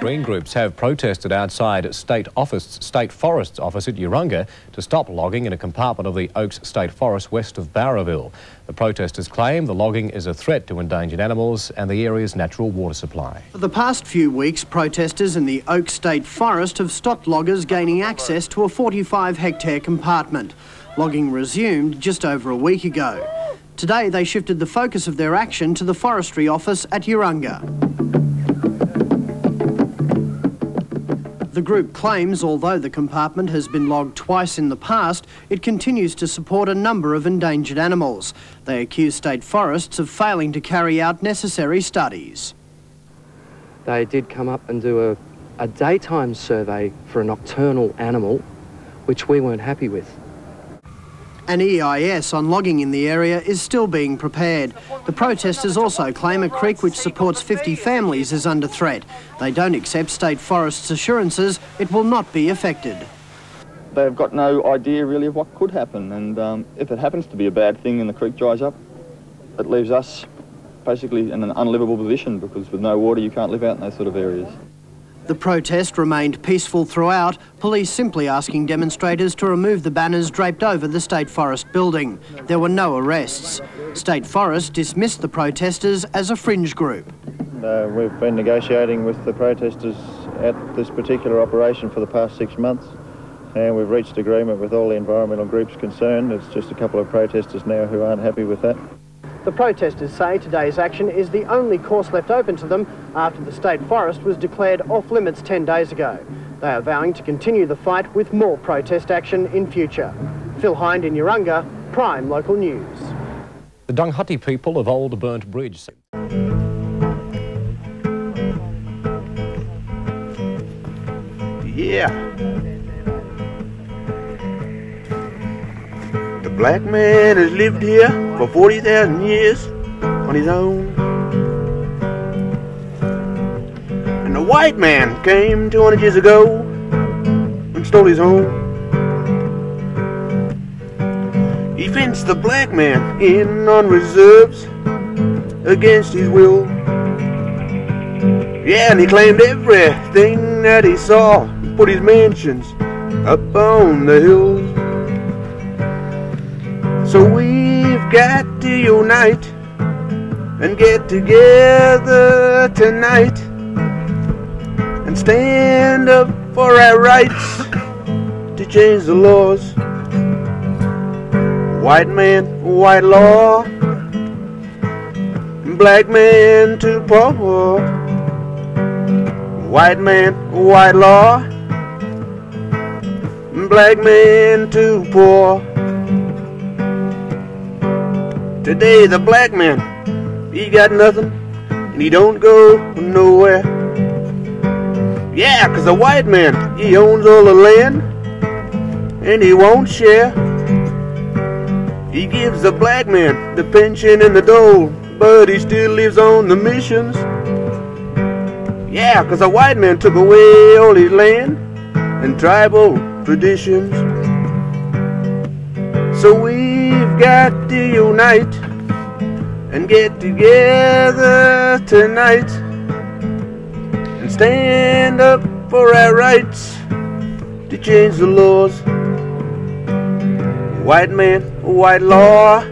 Green groups have protested outside State Forest's office at Urunga to stop logging in a compartment of the Oaks State Forest west of Barraville. The protesters claim the logging is a threat to endangered animals and the area's natural water supply. For the past few weeks, protesters in the Oaks State Forest have stopped loggers gaining access to a 45-hectare compartment. Logging resumed just over a week ago. Today they shifted the focus of their action to the forestry office at Urunga. The group claims although the compartment has been logged twice in the past, it continues to support a number of endangered animals. They accuse State Forests of failing to carry out necessary studies. They did come up and do a daytime survey for a nocturnal animal, which we weren't happy with. An EIS on logging in the area is still being prepared. The protesters also claim a creek which supports 50 families is under threat. They don't accept State Forest's assurances it will not be affected. They've got no idea really of what could happen, and if it happens to be a bad thing and the creek dries up, it leaves us basically in an unlivable position, because with no water you can't live out in those sort of areas. The protest remained peaceful throughout, police simply asking demonstrators to remove the banners draped over the State Forest building. There were no arrests. State Forest dismissed the protesters as a fringe group. We've been negotiating with the protesters at this particular operation for the past 6 months, and we've reached agreement with all the environmental groups concerned. It's just a couple of protesters now who aren't happy with that. The protesters say today's action is the only course left open to them after the State Forest was declared off-limits 10 days ago. They are vowing to continue the fight with more protest action in future. Phil Hind in Urunga, Prime Local News. The Dunghutty people of Old Burnt Bridge. Yeah. The black man has lived here for 40,000 years on his own. And the white man came 200 years ago and stole his home. He fenced the black man in on reserves against his will. Yeah, and he claimed everything that he saw, put his mansions up on the hills. So we've got to unite and get together tonight and stand up for our rights to change the laws. White man, white law, black man too poor. White man, white law, black man too poor. Today the black man, he got nothing and he don't go nowhere. Yeah, 'cause the white man, he owns all the land and he won't share. He gives the black man the pension and the dole, but he still lives on the missions. Yeah, 'cause the white man took away all his land and tribal traditions. So we've got to unite and get together tonight and stand up for our rights to change the laws. White man, white law,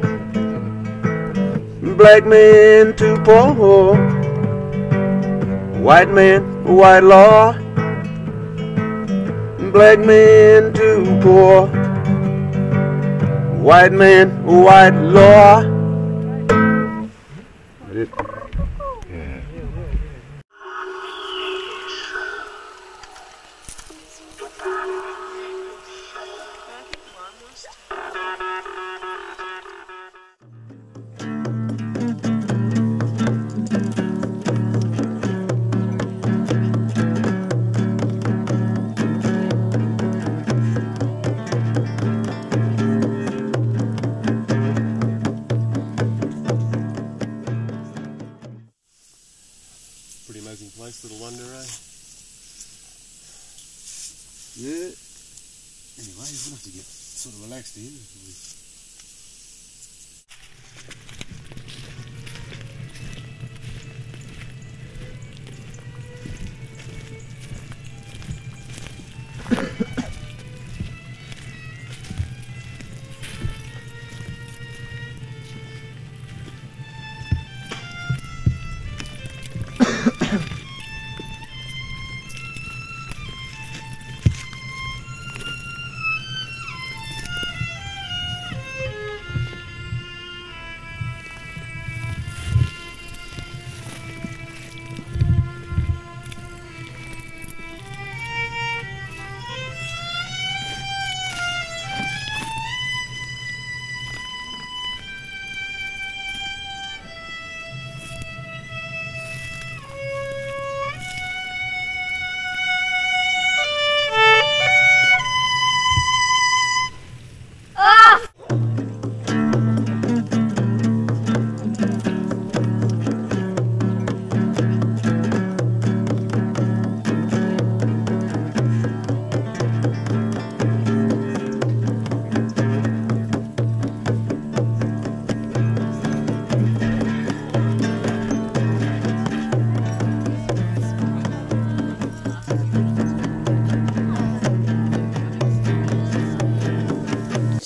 black man too poor. White man, white law, black man too poor. White man, white law. Yeah. Pretty amazing place, little wonder, eh? Yeah. Anyway, we'll have to get sort of relaxed here.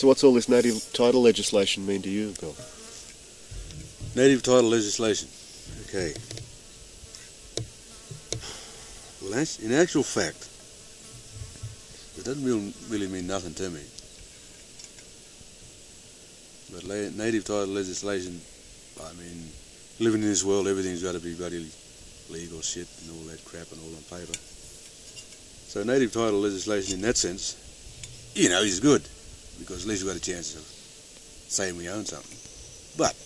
So what's all this native title legislation mean to you, Bill? Native title legislation. Okay. Well, in actual fact, it doesn't really mean nothing to me. But native title legislation, I mean, living in this world, everything's got to be bloody legal shit and all that crap and all on paper. So native title legislation in that sense, you know, is good, because at least we've got a chance of saying we own something. But,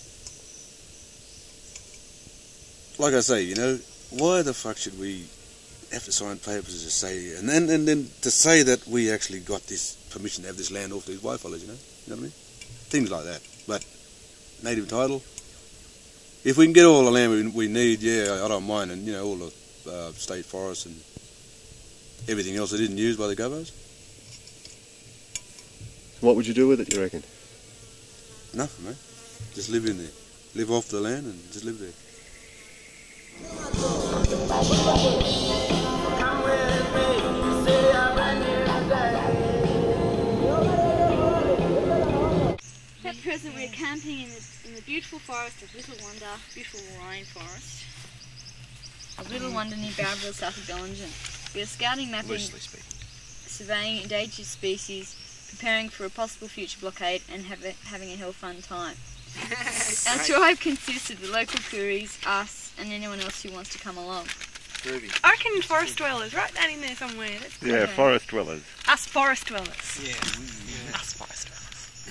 like I say, you know, why the fuck should we have to sign papers to say, and then to say that we actually got this permission to have this land off these white fellas, you know what I mean? Things like that. But native title, if we can get all the land we need, yeah, I don't mind, and you know, all the state forests and everything else that isn't used by the governors. What would you do with it, you reckon? Nothing, mate. Just live in there. Live off the land and just live there. At present we're camping in the beautiful forest of Little Wonder, beautiful rainforest of Little Wonder near Barraville, south of Bellingen. We are scouting, mapping, surveying endangered species, preparing for a possible future blockade and having a hell fun time. Our tribe consists of the local Kooris, us and anyone else who wants to come along. I reckon forest dwellers, right down in there somewhere. That's yeah, forest dwellers. Us forest dwellers. Yeah. Us forest dwellers.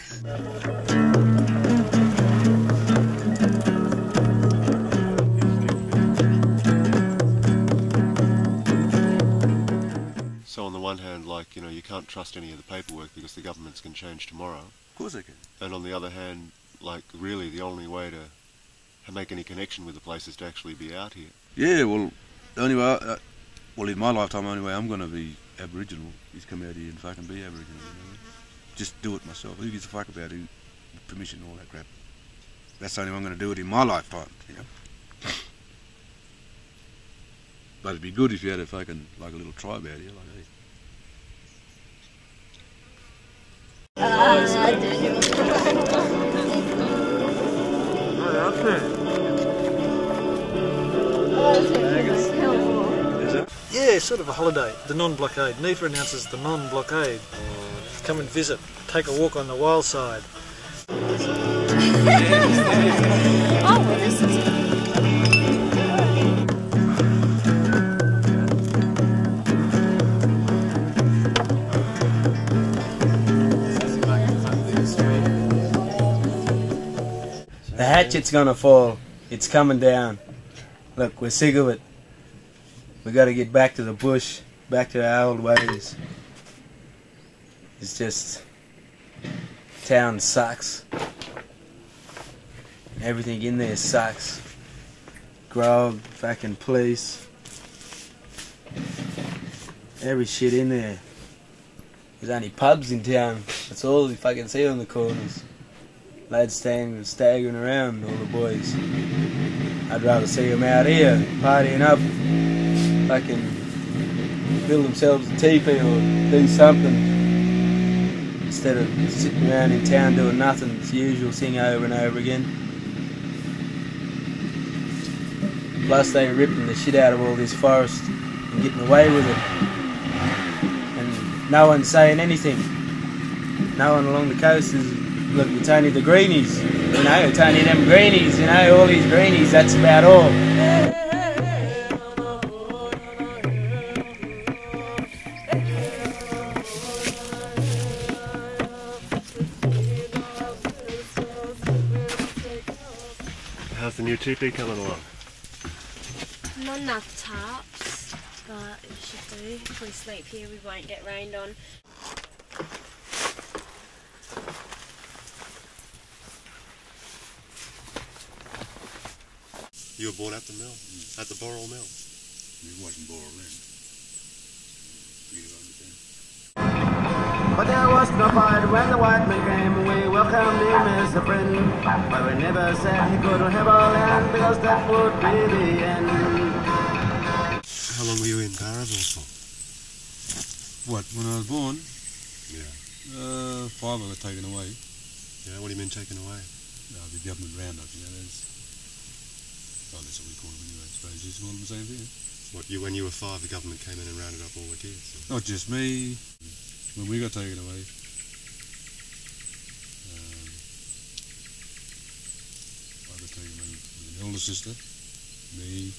So on the one hand, like, you know, you can't trust any of the paperwork because the governments can change tomorrow. Of course they can. And on the other hand, like, really the only way to make any connection with the place is to actually be out here. Yeah, well, the only way, well, in my lifetime, the only way I'm going to be Aboriginal is come out here and fucking be Aboriginal. You know? Just do it myself. Who gives a fuck about permission and all that crap? That's the only way I'm going to do it in my lifetime, you know. But it'd be good if you had a fucking, like a little tribe out here, like, hey. Yeah, sort of a holiday, the non-blockade. NEPA announces the non-blockade. Come and visit, take a walk on the wild side. Oh, well, this is... The hatchet's gonna fall. It's coming down. Look, we're sick of it. We gotta get back to the bush, back to our old ways. It's just... town sucks. Everything in there sucks. Grog, fucking police. Every shit in there. There's only pubs in town. That's all you fucking see on the corners. Lads staggering around, all the boys. I'd rather see them out here, partying up, fucking build themselves a teepee or do something, instead of sitting around in town doing nothing. It's the usual thing over and over again. Plus they're ripping the shit out of all this forest and getting away with it. And no one's saying anything. No one along the coast is, look, it's only the greenies, you know, it's only them greenies, you know, all these greenies, that's about all. How's the new teepee coming along? Not enough tarps, but it should do. If we sleep here, we won't get rained on. You were born at the mill, at the Boral Mill. It wasn't Boral then. But there was no fight when the white man came. We welcomed him as a friend, but we never said he could have our land, because that would be the end. How long were you in Barraville for? What, when I was born? Yeah. 5 were taken away. Yeah, what do you mean taken away? The government roundup, you know, that's what we call them anyway, I suppose you call them the same thing. What, when you were 5, the government came in and rounded up all the kids? So. Not just me. When we got taken away, I got taken away with an older sister, me,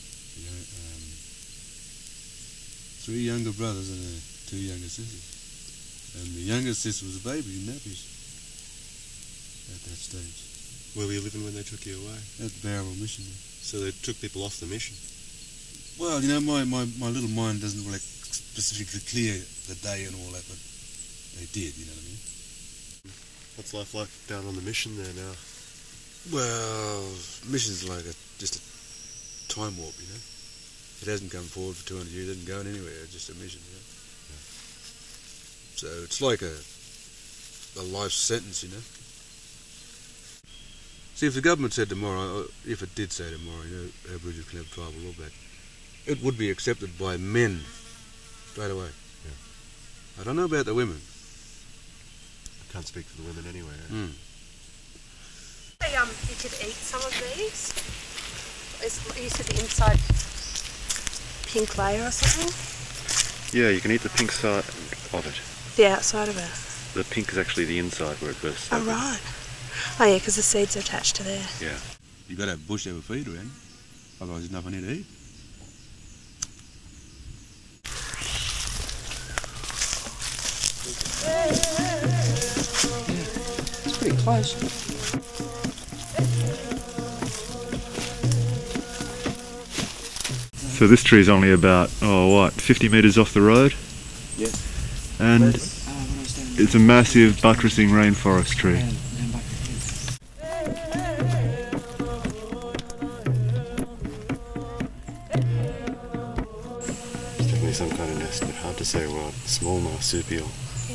3 younger brothers and 2 younger sisters. And the youngest sister was a baby in nappies at that stage. Where were you living when they took you away? At Barrel Mission. So they took people off the mission? Well, you know, my little mind doesn't really specifically clear the day and all that, but they did, you know what I mean? What's life like down on the mission there now? Well, mission's like just a time warp, you know? It hasn't come forward for 200 years, it hasn't gone anywhere, it's just a mission, you know? Yeah. So it's like a life sentence, you know? See, if the government said tomorrow, if it did say tomorrow, you know, Aboriginals can have tribal law back, it would be accepted by men straight away. Yeah. I don't know about the women. I can't speak for the women anyway. Mm. You could eat some of these. You said the inside pink layer or something? Yeah, you can eat the pink side of it. The outside of it? The pink is actually the inside where it bursts Oh, open. right. Oh, yeah, because the seeds are attached to there. Yeah. You got to have bush to have a feed around, otherwise there's nothing here to eat. It's pretty close. So this tree is only about, 50 metres off the road? Yeah. And it's a massive buttressing rainforest tree. It's definitely some kind of nest, but hard to say what. Small marsupial.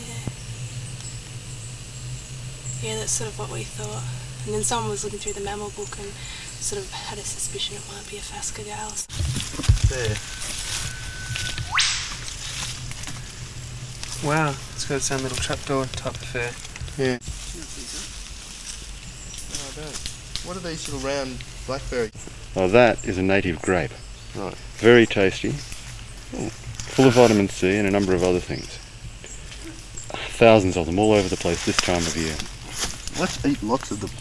Yeah, that's sort of what we thought. And then someone was looking through the mammal book and sort of had a suspicion it might be a phascogale. There. Wow, it's got its own little trapdoor type affair. Yeah. No, I don't. What are these little round blackberries? Oh, that is a native grape. Right. Very tasty, full of vitamin C and a number of other things. Thousands of them all over the place this time of year. Let's eat lots of them.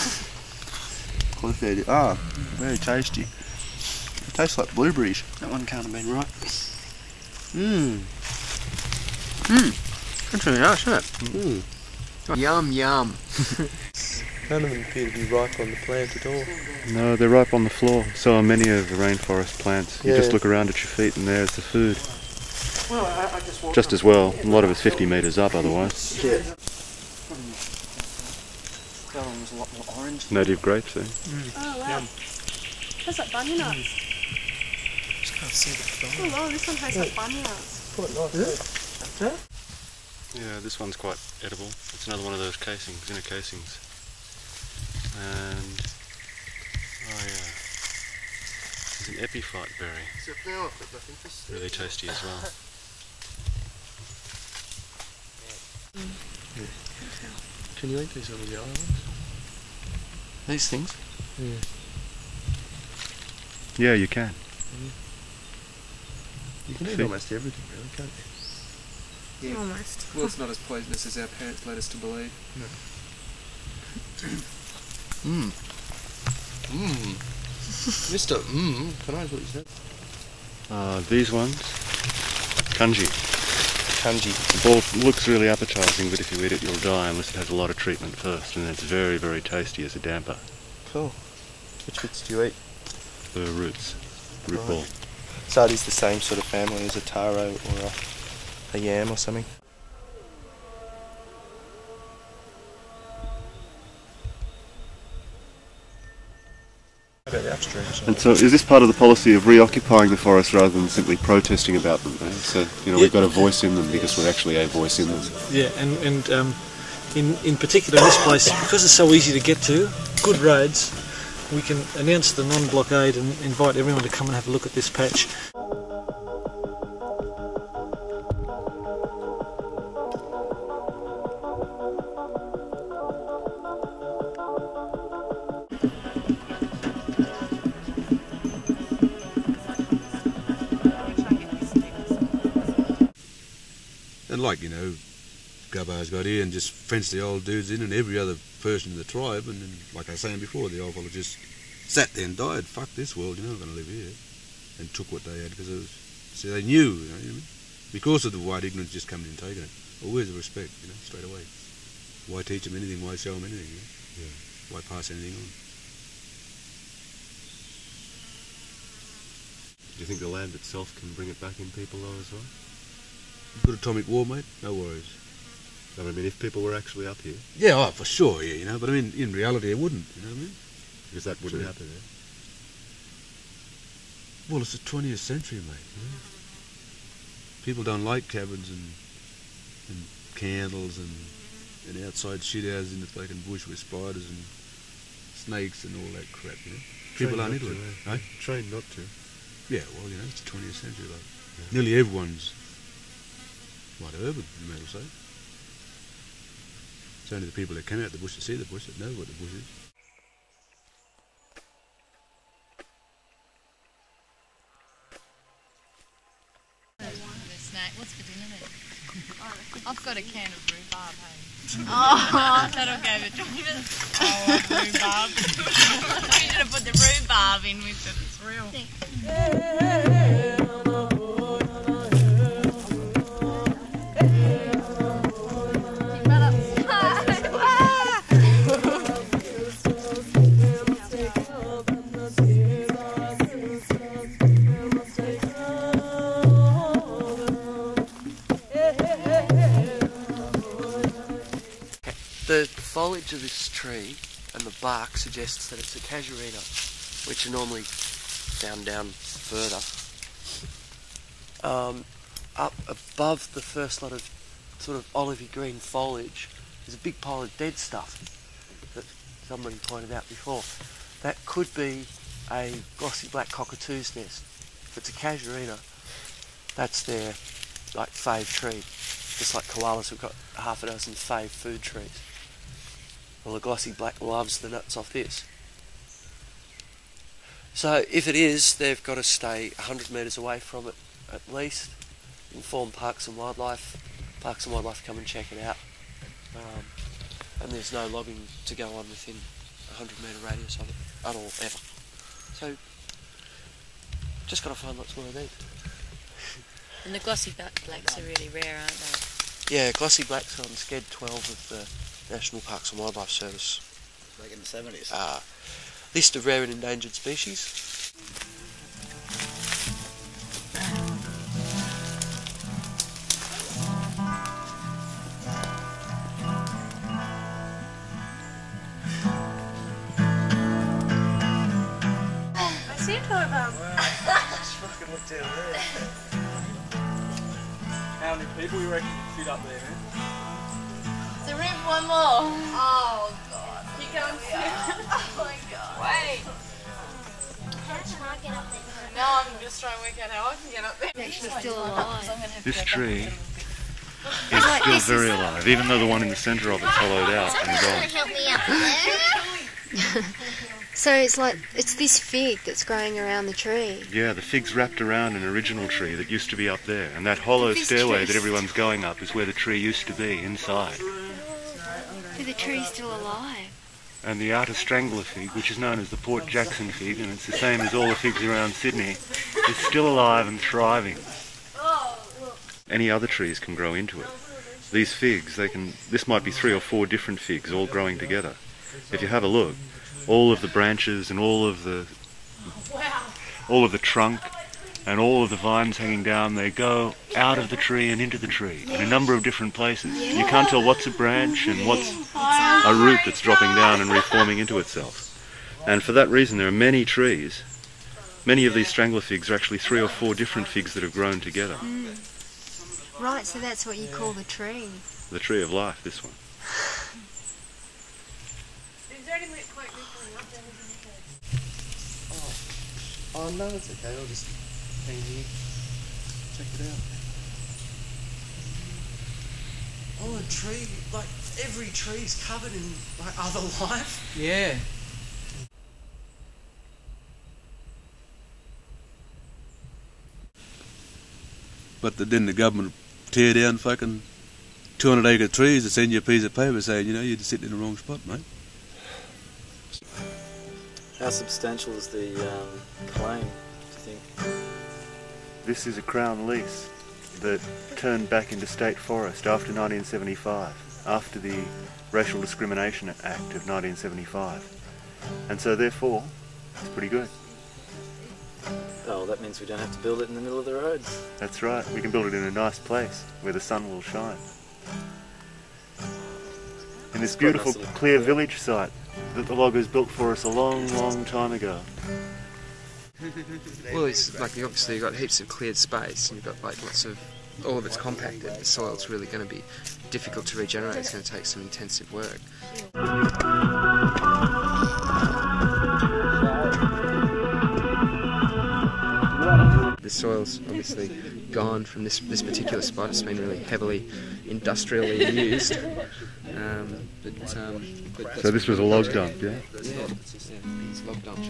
Very tasty. It tastes like blueberries. That one can't have been right. That's really nice, isn't it? Yum, yum. None of them appear to be ripe on the plant at all. No, they're ripe on the floor. So are many of the rainforest plants. You Yeah. just look around at your feet and there's the food. Well, I just walked Just as well. A lot of it's 50 metres up otherwise. Yeah. That one was a lot more orange. Native grapes, eh? Oh, wow. Tastes like bunya nuts. Just can't see the flower. Oh, wow, this one tastes like bunya nuts. Quite nice. Yeah. Yeah, this one's quite edible. It's another one of those casings, inner casings. And, oh yeah, there's an epiphyte berry. It's a flower, but I think this Really tasty as well. Can you eat these little yellow ones? These things? Yeah. Yeah, you can. You can eat See? almost everything, really, can't you? Yeah. Almost. Well, it's not as poisonous as our parents led us to believe. No. Mr. Can I put that? These ones, kanji. Kanji. The ball looks really appetising, but if you eat it, you'll die unless it has a lot of treatment first, and it's very, very tasty as a damper. Cool. Which bits do you eat? The roots, root Right. ball. So it is the same sort of family as a taro or a yam or something? About the upstream. And so is this part of the policy of reoccupying the forest rather than simply protesting about them? Eh? So, we've got a voice in them because we're actually a voice in them. Yeah, and in particular in this place, because it's so easy to get to, good roads, we can announce the non-blockade and invite everyone to come and have a look at this patch. And like, you know, Gubbo's got here and just fenced the old dudes in and every other person in the tribe, and then, like I was saying before, the old fella just sat there and died. Fuck this world, you're not going to live here. And took what they had because it was, so they knew, you know what I mean? Because of the white ignorance just coming and taking it. Well, where's the respect, you know, straight away? Why teach them anything? Why show them anything? You know? Yeah. Why pass anything on? Do you think the land itself can bring it back in people though as well? Good atomic war, mate, no worries. No, I mean, if people were actually up here? Yeah, oh, for sure, yeah, you know, but I mean, in reality it wouldn't, you know what I mean? Because that wouldn't happen, eh? Well, it's the 20th century, mate, you know? People don't like cabins and candles and outside shithouses in the fucking bush with spiders and snakes and all that crap, you know? People aren't into it, eh? Trained not to. Yeah, well, you know, it's the 20th century, like. Yeah. Nearly everyone's quite urban, you may as well say. It's only the people that come out the bush to see the bush that know what the bush is. What's for dinner then? I've got a can of rhubarb, hey. Oh, that'll go the chocolate. Oh, rhubarb. We should have put the rhubarb in with it, it's real. The foliage of this tree and the bark suggests that it's a casuarina, which are normally found down further. Up above the first lot of sort of olivey green foliage, there's a big pile of dead stuff that somebody pointed out before. That could be a glossy black cockatoo's nest. If it's a casuarina, that's their like fave tree. Just like koalas, we've got half a dozen fave food trees. Well, the glossy black loves the nuts off this. So if it is, they've got to stay 100 metres away from it at least. Inform Parks and Wildlife. Parks and Wildlife come and check it out. And there's no logging to go on within a 100-metre radius of it at all, ever. So, just got to find lots more of these. And the glossy blacks are really rare, aren't they? Yeah, glossy blacks are on Sched 12 of the National Parks and Wildlife Service. Back in the 70s. List of rare and endangered species. I seem to have Just fucking look down there. How many people you reckon you fit up there, man? So rip one more. Oh god. You can't see. Oh my god. Wait. How can I get up there? Now I'm just trying to work out how I can get up there. Actually still alive. This tree is still very alive, even though the one in the centre of it's hollowed out and gone. Help me up there. So it's like, it's this fig that's growing around the tree. Yeah, the fig's wrapped around an original tree that used to be up there, and that hollow stairway that everyone's going up is where the tree used to be, inside. So the tree's still alive. And the outer strangler fig, which is known as the Port Jackson fig, and it's the same as all the figs around Sydney, is still alive and thriving. Any other trees can grow into it. These figs, this might be 3 or 4 different figs all growing together. If you have a look, all of the branches and all of the trunk and all of the vines hanging down, they go out of the tree and into the tree in a number of different places. You can't tell what's a branch and what's a root that's dropping down and reforming into itself. And for that reason there are many trees. Many of these strangler figs are actually 3 or 4 different figs that have grown together. Right, so that's what you call the tree. The tree of life, this one. Is there any quite rippling up there? Oh no, it's okay, I'll just hang here. Check it out. Oh, a tree, like every tree's covered in like other life. Yeah. But then the government tear down fucking 200-acre trees and send you a piece of paper saying, you know, you're sitting in the wrong spot, mate. How substantial is the claim, do you think? This is a Crown lease that turned back into state forest after 1975, after the Racial Discrimination Act of 1975. And so therefore, it's pretty good. Oh, well, that means we don't have to build it in the middle of the road. That's right, we can build it in a nice place where the sun will shine. In this beautiful clear village site that the loggers built for us a long, long time ago. Well, it's like obviously you've got heaps of cleared space, and you've got like lots of, all of it's compacted. The soil's really going to be difficult to regenerate. It's going to take some intensive work. The soil's obviously gone from this particular spot. It's been really heavily industrially used. So this was a log dump, yeah? Yeah, it's a log dump.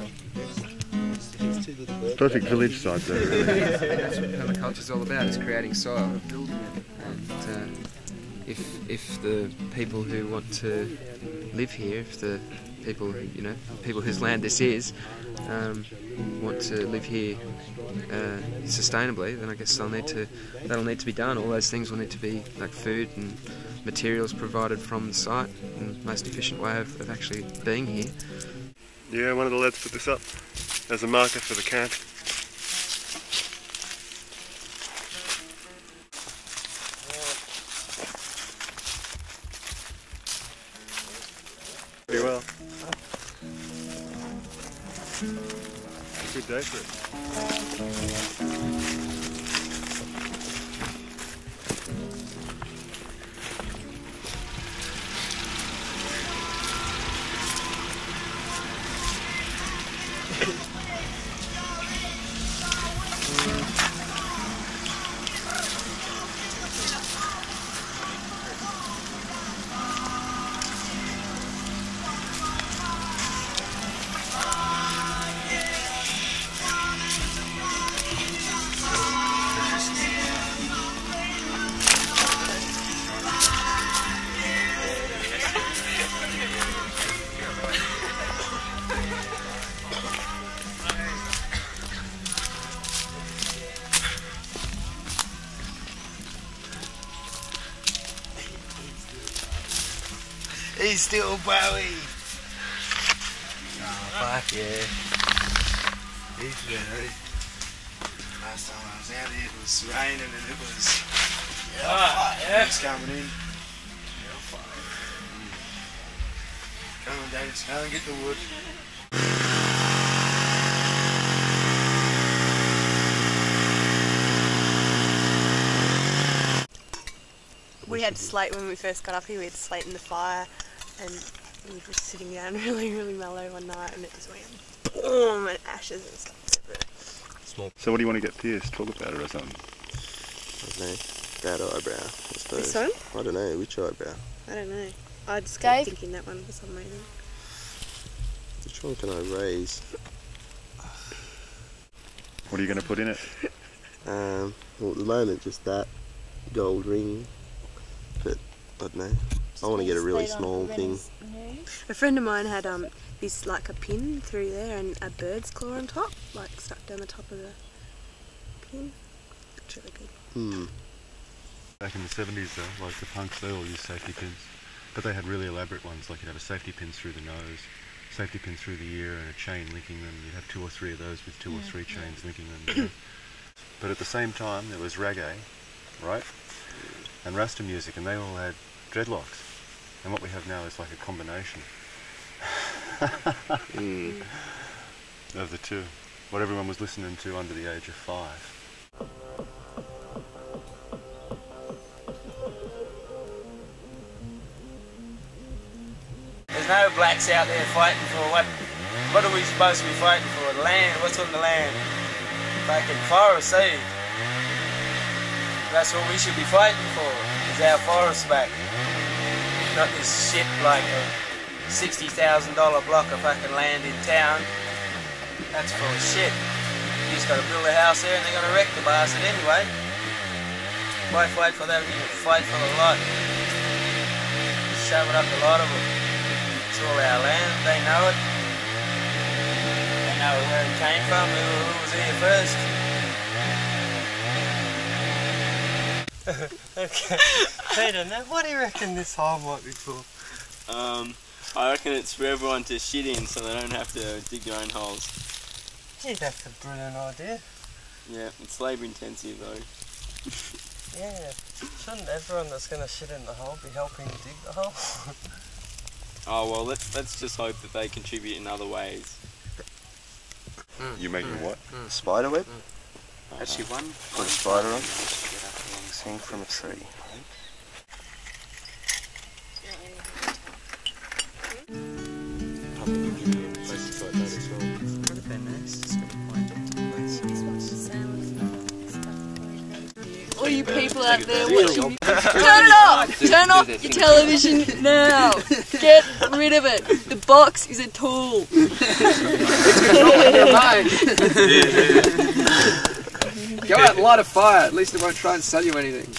Perfect village site there, really. And that's what permaculture's all about, is creating soil. And if the people who want to live here, if the people, you know, people whose land this is, want to live here sustainably, then I guess that'll need to be done. All those things will need to be, like food and materials provided from the site, and the most efficient way of actually being here. Yeah, one of the lads put this up as a marker for the camp. Pretty well. Good day for it. He's still Bowie. Oh, fuck yeah. He's ready. Last time I was out here, it was raining and it was... Yeah, it's coming in. Come on, David, go and get the wood. We had slate when we first got up here. We had slate in the fire, and we were just sitting down really, really mellow one night, and it just went boom, and ashes and stuff. Small. So what do you want to get pierced? Talk about it or something. I don't know. Bad eyebrow, I suppose. This one? I don't know. Which eyebrow? I don't know. I just kept thinking that one for some reason. Which one can I raise? What are you going to put in it? Well, at the moment, just that gold ring. But I don't know. I want to get a really small thing. A friend of mine had this like a pin through there and a bird's claw on top, like stuck down the top of the pin. It's really good. Back in the 70s though, like the punks, they all used safety pins. But they had really elaborate ones, like you'd have a safety pin through the nose, safety pin through the ear, and a chain linking them. You'd have 2 or 3 of those with 2 or 3 chains linking them. You know? But at the same time, there was reggae, right? And Rasta music, and they all had dreadlocks. And what we have now is like a combination of the two. What everyone was listening to under the age of 5. There's no blacks out there fighting for what are we supposed to be fighting for? The land, what's on the land? Fucking forest, eh? That's what we should be fighting for, is our forest back. Not this shit like a $60,000 block of fucking land in town. That's full of shit. You just gotta build a house there and they're gonna wreck the bastard anyway. Why fight for them? You fight for the lot. Shove it up the lot of them. It's all our land, they know it. They know where it came from, who was here first. Okay, Peter, now what do you reckon this hole might be for? I reckon it's for everyone to shit in so they don't have to dig their own holes. Gee, that's a brilliant idea. Yeah, it's labour intensive though. Yeah, shouldn't everyone that's going to shit in the hole be helping dig the hole? Oh well, let's just hope that they contribute in other ways. You're making what? Spider web? Actually one. Put a spider on. Sing from a tree. All you people out there watching me, turn it off! Turn off your television now! Get rid of it! The box is a tool! Go out and light a fire, at least it won't try and sell you anything.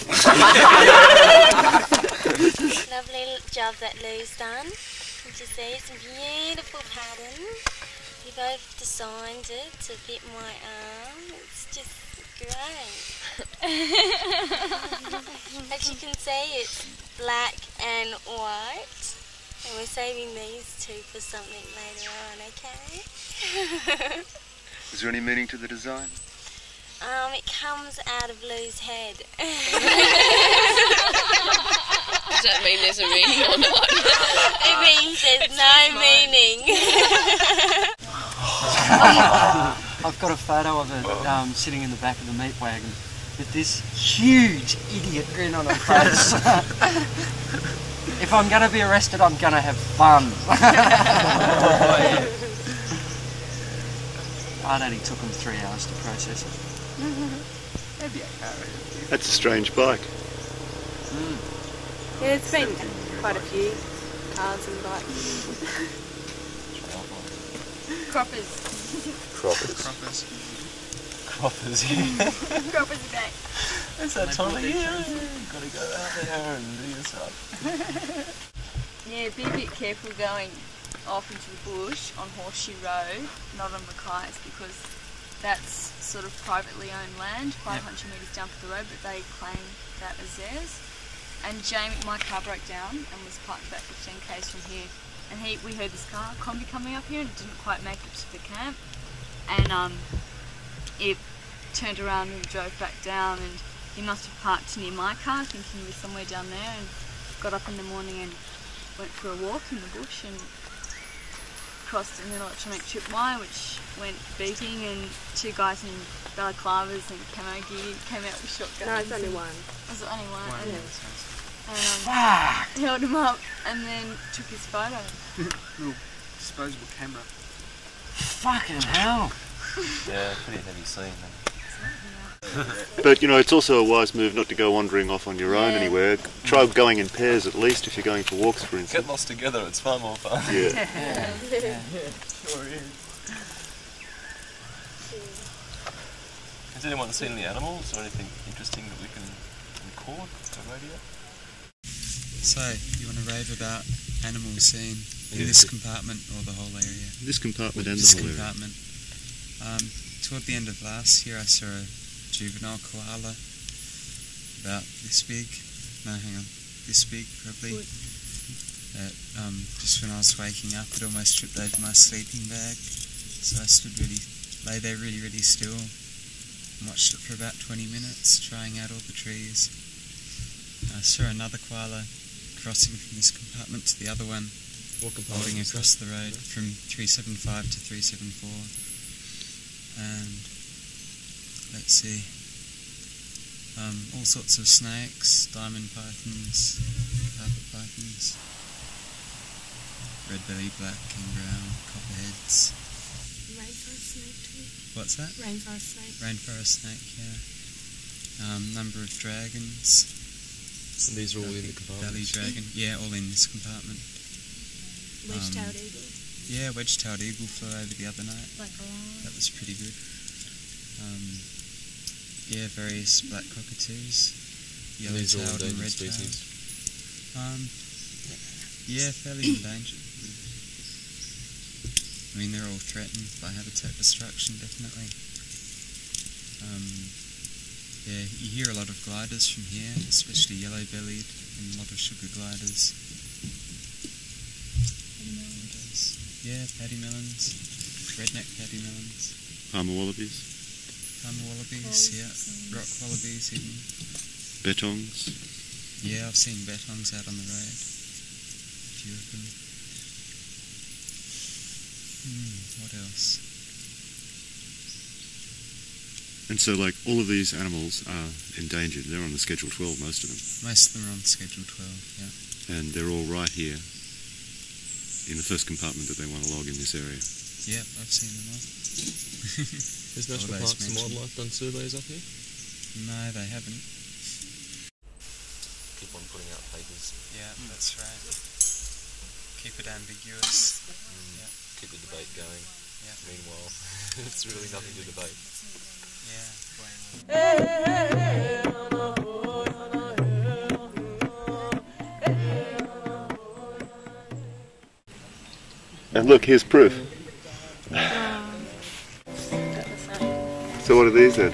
Lovely job that Lou's done. You can see it's a beautiful pattern. We both designed it to fit my arm. It's just great. As you can see, it's black and white. And we're saving these two for something later on, okay? Is there any meaning to the design? It comes out of Lou's head. Does that mean there's a meaning or not? It means there's no meaning. I've got a photo of it sitting in the back of the meat wagon with this huge idiot grin on her face. If I'm going to be arrested, I'm going to have fun. It only took them 3 hours to process it. That's a strange bike. Yeah, it's been quite a few cars and bikes. Croppers. Croppers, Croppers back. It's that time of year. You've got to go out there and do your stuff. Yeah, be a bit careful going off into the bush on Horseshoe Road, not on Mackay's, because that's sort of privately owned land, 500 metres down the road, but they claim that as theirs. And Jamie, my car broke down and was parked about 15 k's from here, and we heard this car combi coming up here and it didn't quite make it to the camp, and it turned around and drove back down, and he must have parked near my car thinking he was somewhere down there, and got up in the morning and went for a walk in the bush and crossed an electronic tripwire which went beating, and 2 guys in balaclavas and camo gear came out with shotguns. No, it's only one. Was it only one? Fuck! Held him up and then took his photo. Little disposable camera. Fucking hell! Yeah, pretty heavy scene. But you know, it's also a wise move not to go wandering off on your own anywhere. Try going in pairs at least if you're going for walks, for instance. Get lost together, it's far more fun. Yeah. Sure is. Has anyone seen the animals or anything interesting that we can record for radio? So, you want to rave about animals seen in this compartment or the whole area? This compartment and this the whole compartment. Toward the end of last year I saw a juvenile koala about this big, no hang on, this big probably. Just when I was waking up it almost tripped over my sleeping bag, so I lay there really still and watched it for about 20 minutes trying out all the trees. I saw another koala crossing from this compartment to the other one, holding across the road from 375 to 374, and let's see, all sorts of snakes, diamond pythons, carpet pythons, red-bellied black and brown, copperheads. Rainforest snake too. What's that? Rainforest snake. Rainforest snake, yeah. Number of dragons. And these are all in the compartment? Valley dragon, yeah, all in this compartment. Wedge-tailed eagle. Yeah, wedge-tailed eagle flew over the other night. Black eye. That was pretty good. Yeah, various black cockatoos. yellow-tailed and red-tailed. species? Yeah, fairly endangered. I mean, they're all threatened by habitat destruction, definitely. Yeah, you hear a lot of gliders from here, especially yellow-bellied, and a lot of sugar gliders. Yeah, paddymelons, redneck paddymelons. Palmer wallabies? Palmer wallabies, yeah. Rock wallabies even. Bettongs? Yeah, I've seen bettongs out on the road. A few of them. What else? And so, like, all of these animals are endangered. They're on the Schedule 12, most of them. Most of them are on Schedule 12, yeah. And they're all right here in the first compartment that they want to log in this area. Yep, I've seen them all. Has National Parks and Wildlife done surveys up here? No, they haven't. Keep on putting out papers. Yeah, that's right. Keep it ambiguous. Yep. Keep the debate going. Yeah. Meanwhile, it's really nothing to debate. And look, here's proof. So what are these then?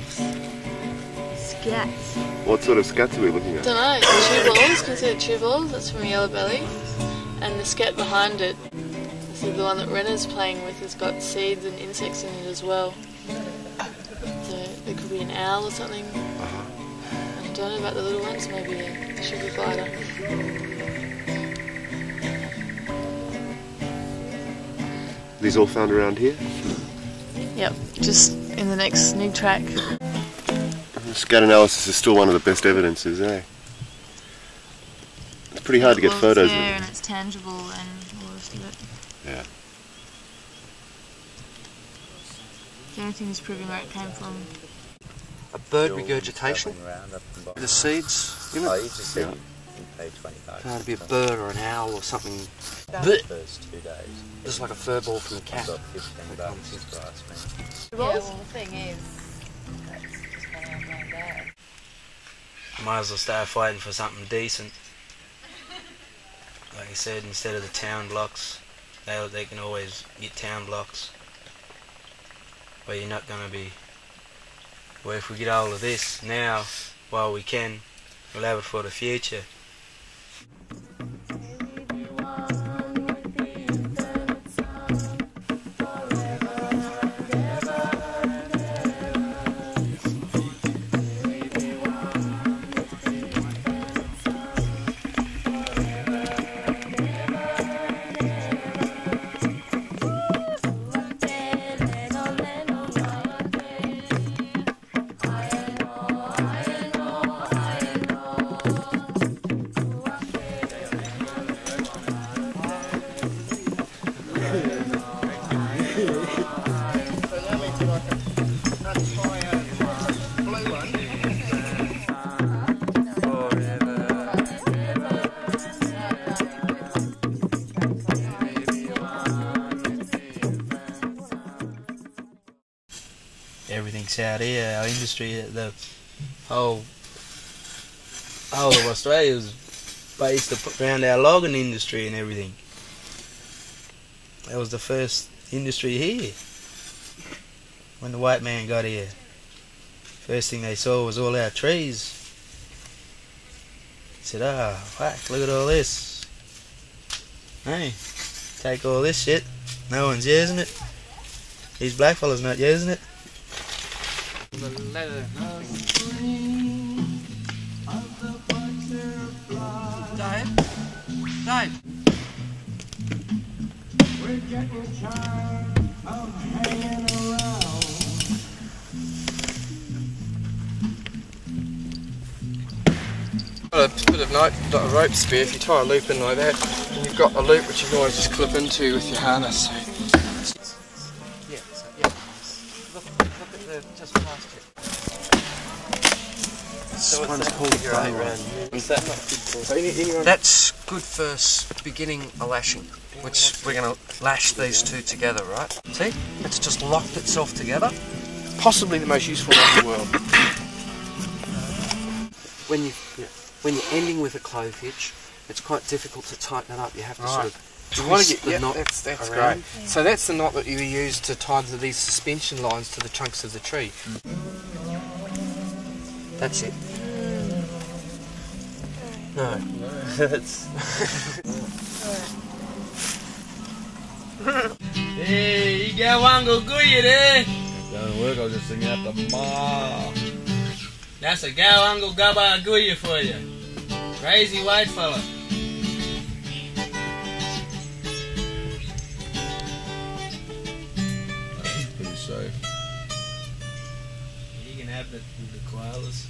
Scats. What sort of scats are we looking at? Don't know. Tube balls. Can you see the tube balls? That's from yellow belly. And the scat behind it, this is the one that Renner's playing with, has got seeds and insects in it as well. So it could be an owl or something. I don't know about the little ones, maybe a sugar glider. These all found around here? Yep, just in the next new track. Scat analysis is still one of the best evidences, eh? It's pretty hard to get photos of it. And it's tangible and all the rest of it. Yeah. The only thing is proving where it came from. A bird regurgitation? The seeds in it? Oh, you just said you pay $25. It'd be a bird or an owl or something. First 2 days. Just like a fur ball from a cat. Got $15 grass, man. Yeah, well, the thing is, Might as well start fighting for something decent. Like I said, instead of the town blocks, they can always get town blocks. But you're not going to be... Well, if we get hold of this now, while we can, we'll have it for the future. Everything's out here, our industry, the whole of Australia is based around our logging industry and everything. That was the first industry here when the white man got here. First thing they saw was all our trees. He said, "Ah, whack, look at all this. Hey, take all this shit, no one's using it. These black fellas not using it." Dave. Got a bit of a rope spear. If you tie a loop in like that, and you've got a loop which you can always just clip into with your harness. Yeah. Look at the just past it. This one's called a bow round. Is that not good for? That's good for beginning a lashing, which we're going to lash these two together, right? See? It's just locked itself together. Possibly the most useful one in the world. when you're ending with a clove hitch, it's quite difficult to tighten it up. You have to sort of twist the knot that's around. great. So that's the knot that you use to tie these suspension lines to the trunks of the tree. That's it. No. That's... Hey, you got one go good there? Don't work, I'll just sing out the ma. That's a gawango gabaguya for you. Crazy white fella. That's pretty safe. You can have the koalas.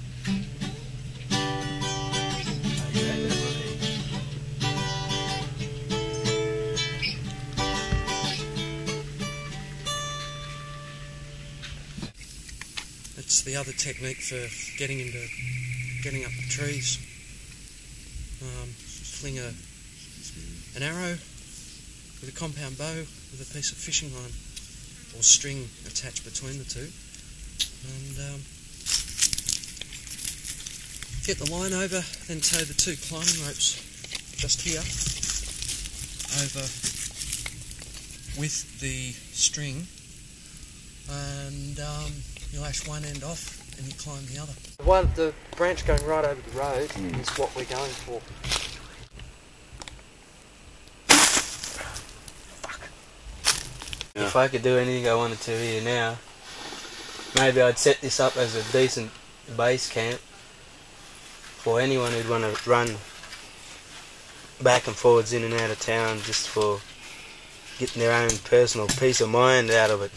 It's the other technique for getting up the trees. Fling an arrow with a compound bow with a piece of fishing line or string attached between the two, and get the line over, then tow the two climbing ropes just here over with the string, and you lash one end off and you climb the other. The branch going right over the road is what we're going for. Yeah. If I could do anything I wanted to here now, maybe I'd set this up as a decent base camp for anyone who'd want to run back and forwards in and out of town just for getting their own personal peace of mind out of it.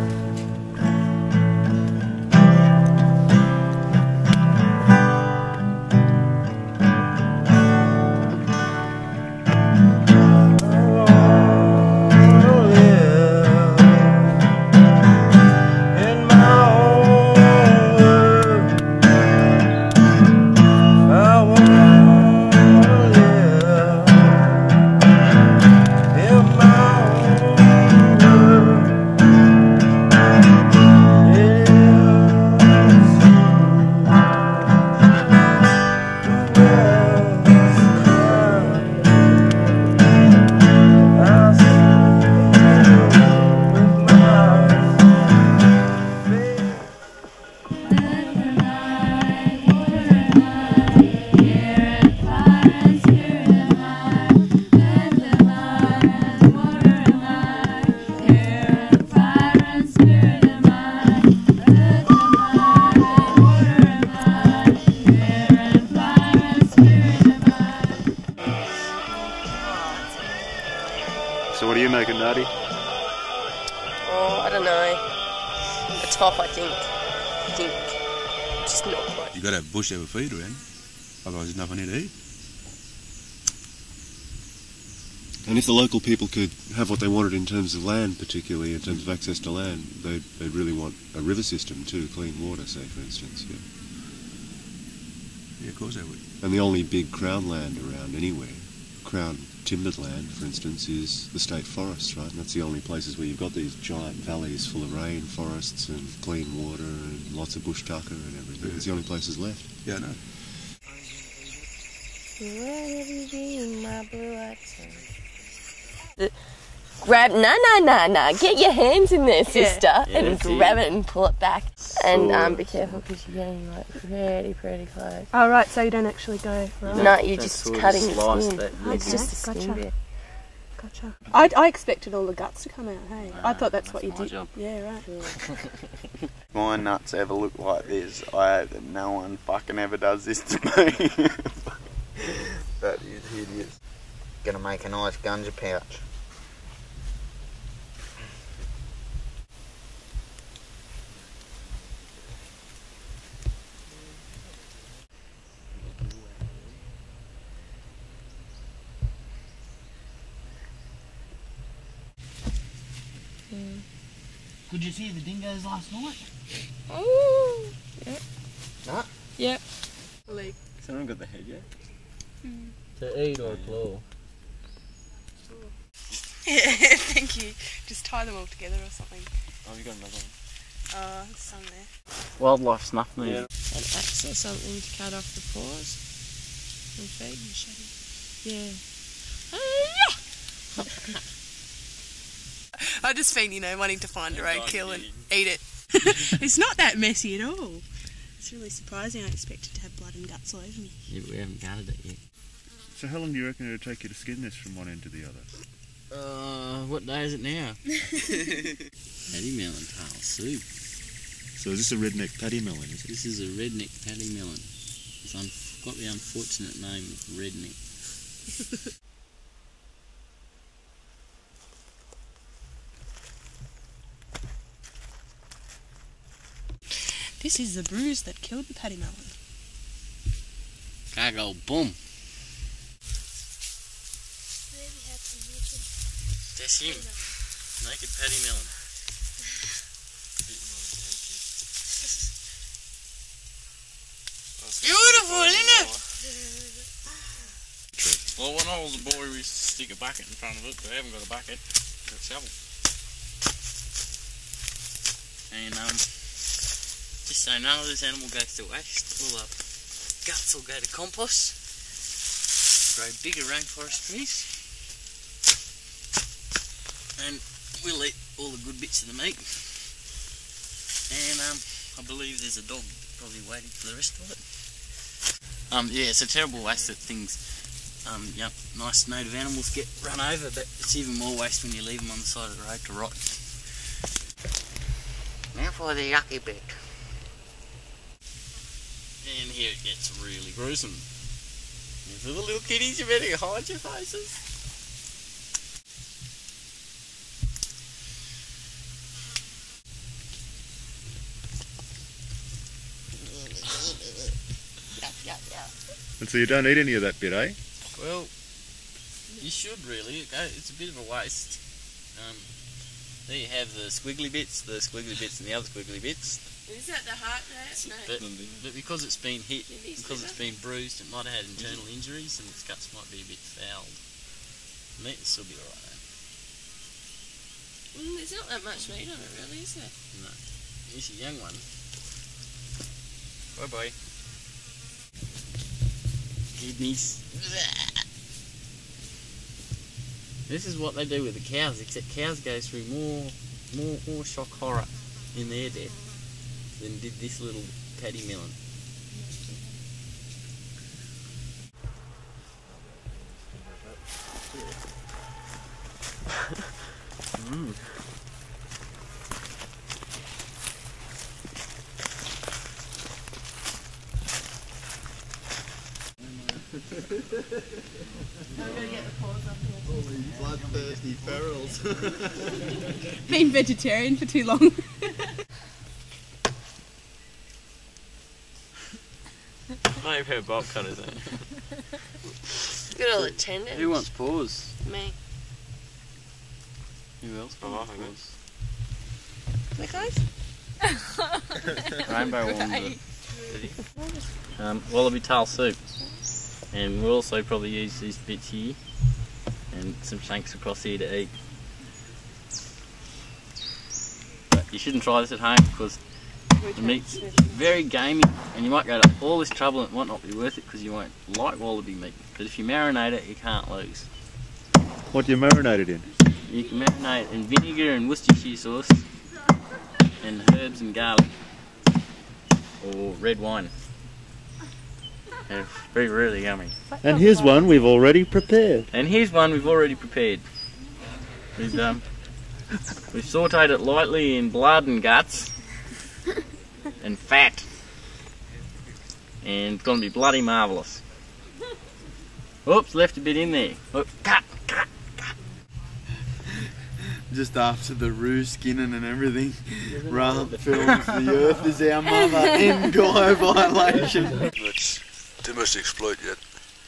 So what do you make it, Nutty? Oh, I don't know. A top, I think. Just not quite. You got to have bush to have a feed around, otherwise there's nothing here to eat. And if the local people could have what they wanted in terms of land, particularly in terms of access to land, they'd really want a river system too, clean water, say, for instance. Yeah. Yeah, of course they would. And the only big crown land around anywhere, crown timbered land, for instance, is the state forests, right? And that's the only places where you've got these giant valleys full of rain forests and clean water and lots of bush tucker and everything. It's the only places left. Yeah, I know. Where have you been, my blue-eyed son? Grab, no, get your hands in there, sister, and Yeah. grab it and pull it back. And be careful because you're getting like pretty close. Oh, right, so you don't actually go, right? No, you're That's just sort of cutting the slice skin. that, It's just the skin Gotcha. bit. Gotcha. I expected all the guts to come out, hey? I thought that's what you my did. job. Yeah, right. My nuts ever look like this, I hope that no one fucking ever does this to me. That is hideous. Gonna make a nice gunja pouch. Could you see the dingoes last night? Oh, yep. Nah. Yep. Someone got the head yet? To eat or claw? Yeah, thank you. Just tie them all together or something. Oh, you got another one? Oh, some there. Wildlife snuff movie. An axe or something to cut off the paws and feed. Yeah. I've just been, wanting to find a roadkill and eat it. It's not that messy at all. It's really surprising. I expected to have blood and guts all over me. Yeah, but we haven't gutted it yet. So how long do you reckon it'll take you to skin this from one end to the other? What day is it now? Paddy melon tail soup. So is this a redneck paddy melon, is it? This is a redneck paddy melon. It's got the unfortunate name of redneck. This is the bruise that killed the paddy melon. Cargo boom. That's him. Naked paddy melon. Beautiful, isn't it? Well, when I was a boy, we used to stick a bucket in front of it, but I haven't got a bucket. Got a shovel. And just so none of this animal goes to waste, all the guts will go to compost, grow bigger rainforest trees, and we'll eat all the good bits of the meat. And I believe there's a dog probably waiting for the rest of it. Yeah, it's a terrible waste that things, nice native animals get run over, but it's even more waste when you leave them on the side of the road to rot. Now for the yucky bit. And here it gets really gruesome. And for the little kiddies, you better hide your faces. And so you don't eat any of that bit, eh? Well, you should really. It's a bit of a waste. There you have the squiggly bits, and the other squiggly bits. Is that the heart there? No. But because it's been hit, because it's been bruised, it might have had internal injuries and its guts might be a bit fouled. The meat will still be alright though. There's not that much meat on it really, is there? No. Here's a young one. Bye bye. Kidneys. This is what they do with the cows, except cows go through more shock horror in their death than did this little paddy melon. I'm gonna get the paws up here. Holy bloodthirsty ferals. Been vegetarian for too long. Maybe her bob cutters in. Look at all the tendons. Who wants paws? Me. Who else wants paws? That guys? Rainbow ones. Wallaby tail soup. And we'll also probably use these bits here and some shanks across here to eat. But you shouldn't try this at home because the meat's very gamey and you might go to all this trouble and it might not be worth it because you won't like wallaby meat. But if you marinate it, you can't lose. What do you marinate it in? You can marinate it in vinegar and Worcestershire sauce and herbs and garlic or red wine. It's very really yummy. And here's one we've already prepared. We've sautéed it lightly in blood and guts and fat, and it's going to be bloody marvellous. Oops, left a bit in there. Oops, cut. Just after the roo skinning and everything, Ralph films the earth is our mother in Guy violation. Too much to exploit yet.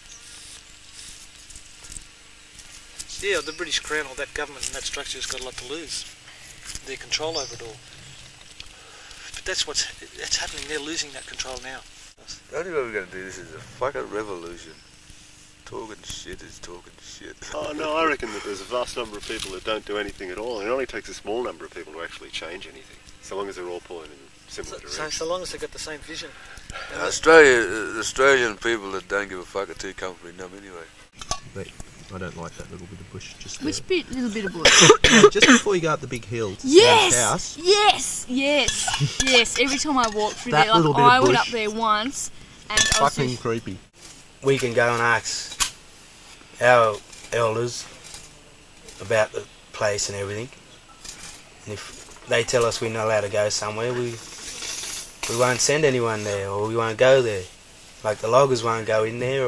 Yeah, the British Crown or that government and that structure has got a lot to lose. Their control over it all. But that's happening. They're losing that control now. The only way we're going to do this is a fucking revolution. Talking shit is talking shit. Oh no, I reckon that there's a vast number of people that don't do anything at all. It only takes a small number of people to actually change anything. So long as they're all pulling in similar directions. So long as they've got the same vision. Australian people that don't give a fuck are too comfortably numb anyway. I don't like that little bit of bush just Which bit? Little bit of bush? just before you go up the big hill to Yes! the house. Yes! Yes! Yes! Every time I walk through That there, like little bit of I went bush. up there once, and I was Fucking just, creepy. We can go and ask our elders about the place and everything. And if they tell us we're not allowed to go somewhere, we won't send anyone there, or we won't go there. Like the loggers won't go in there,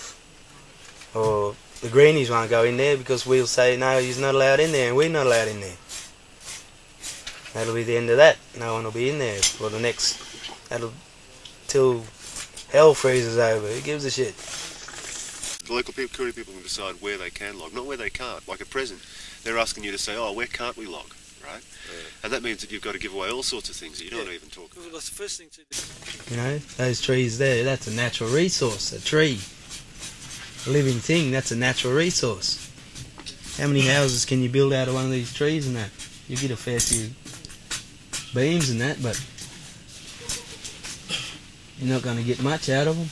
or the greenies won't go in there because we'll say, no, he's not allowed in there and we're not allowed in there. That'll be the end of that. No one will be in there for the next, till hell freezes over. Who gives a shit? The local people, Koori people can decide where they can log, not where they can't. Like at present, they're asking you to say, oh, where can't we log, right? Yeah. And that means that you've got to give away all sorts of things that you don't even talk about. Well, that's the first thing to You know, those trees there, that's a natural resource, a tree. A living thing, that's a natural resource. How many houses can you build out of one of these trees and that? You get a fair few beams and that, but you're not going to get much out of them.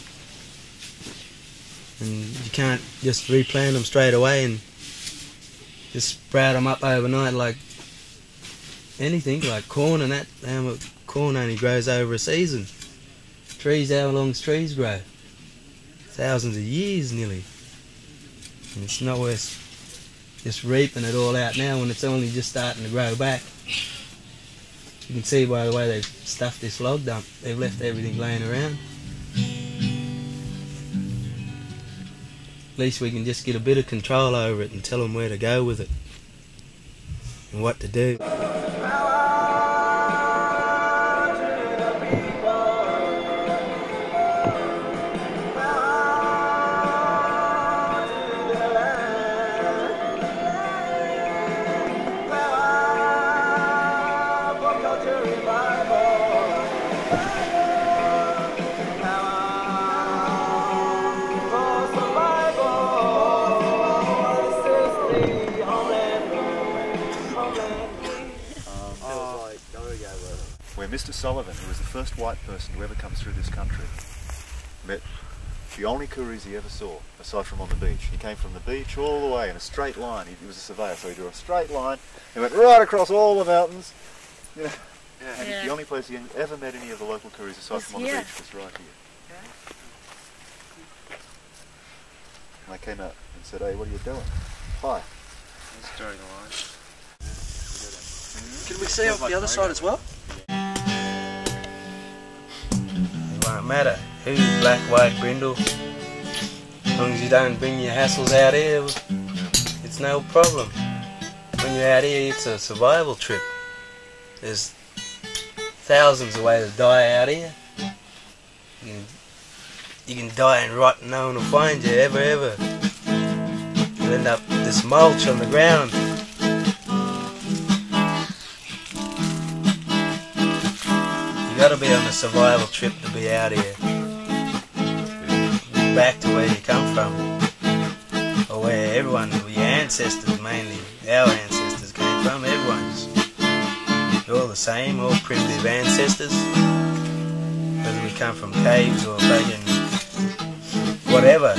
And you can't just replant them straight away and just sprout them up overnight like anything, like corn and that. Corn only grows over a season. Trees, how long trees grow? Thousands of years nearly. And it's not worth just reaping it all out now when it's only just starting to grow back. You can see by the way they've stuffed this log dump, they've left everything laying around. At least we can just get a bit of control over it and tell them where to go with it and what to do. Where Mr. Sullivan, who was the first white person to ever come through this country, met the only Kooris he ever saw, aside from on the beach. He came from the beach all the way in a straight line. He was a surveyor, so he drew a straight line. He went right across all the mountains. You know, and the only place he ever met any of the local Kooris aside from on the beach was right here. And I came out and said, hey, what are you doing? Hi. Let's draw the line. Can we see off the other side as well? It won't matter who's black, white, brindle. As long as you don't bring your hassles out here, it's no problem. When you're out here, it's a survival trip. There's thousands of ways to die out here. You can die and rot and no one will find you, ever. You'll end up with this mulch on the ground. You gotta be on a survival trip to be out here. Back to where you come from. Or where everyone, your ancestors mainly, our ancestors came from, everyone's. You're all the same, all primitive ancestors. Whether we come from caves or fucking whatever.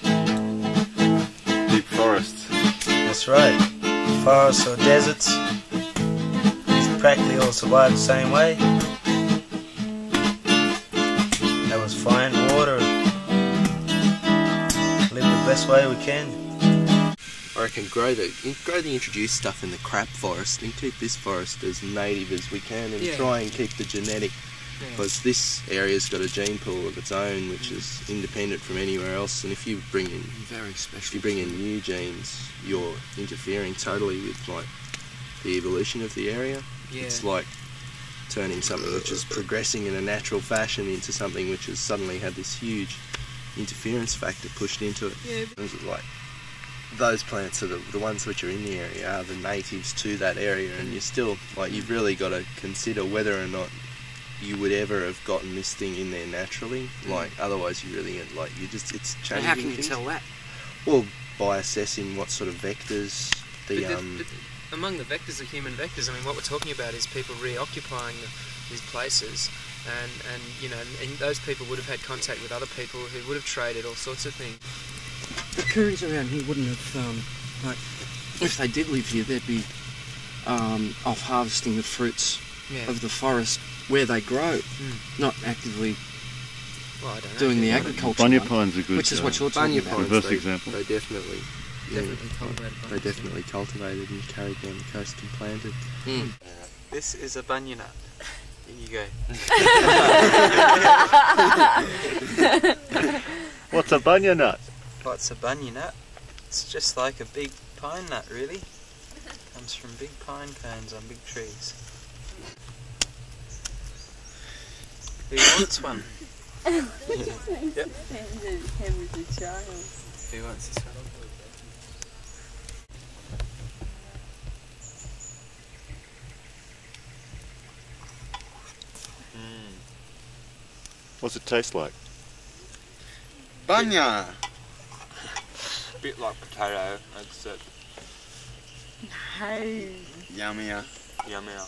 Deep forests. That's right. Forests or deserts. It's practically all survived the same way. That was find water and live the best way we can. I reckon grow the introduced stuff in the crap forest and keep this forest as native as we can and try and keep the genetic, because this area's got a gene pool of its own which is independent from anywhere else, and if you bring in new genes, you're interfering totally with like the evolution of the area. It's like turning something which is progressing in a natural fashion into something which has suddenly had this huge interference factor pushed into it. Like those plants are the ones which are in the area are the natives to that area, and you're still like, you've really got to consider whether or not you would ever have gotten this thing in there naturally. Like otherwise you really it's changing. So how can you tell that? Well, by assessing what sort of vectors among the vectors, the human vectors, I mean, what we're talking about is people reoccupying these places, and you know, and those people would have had contact with other people who would have traded all sorts of things. The Koreans around here wouldn't have, like, if they did live here, they'd be off harvesting the fruits of the forest where they grow, not actively doing the agriculture. Bunya pines are good. Which is what you're talking about. Reverse example. They definitely. Cultivated they definitely cultivated and carried down the coast and planted. This is a bunya nut. Here you go. What's a bunya nut? What's a bunya nut? It's just like a big pine nut, really. Comes from big pine cones on big trees. Who wants one? Yep. Who wants this one? What's it taste like? Bunya! A bit like potato, that's it. Hey. Yummier. Yummier.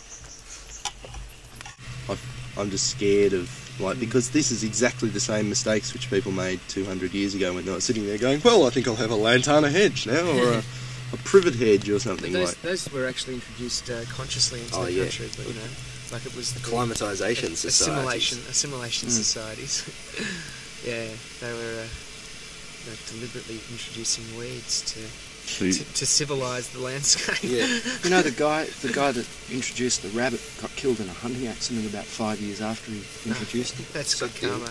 I'm just scared of, like, because this is exactly the same mistakes which people made 200 years ago when they were sitting there going, well, I think I'll have a lantana hedge now, or a privet hedge or something. Those were actually introduced consciously into the country, but, you know, like it was the acclimatisation societies. Assimilation societies. Yeah, they were deliberately introducing weeds to civilise the landscape. Yeah. You know, the guy that introduced the rabbit got killed in a hunting accident about 5 years after he introduced it. That's good karma.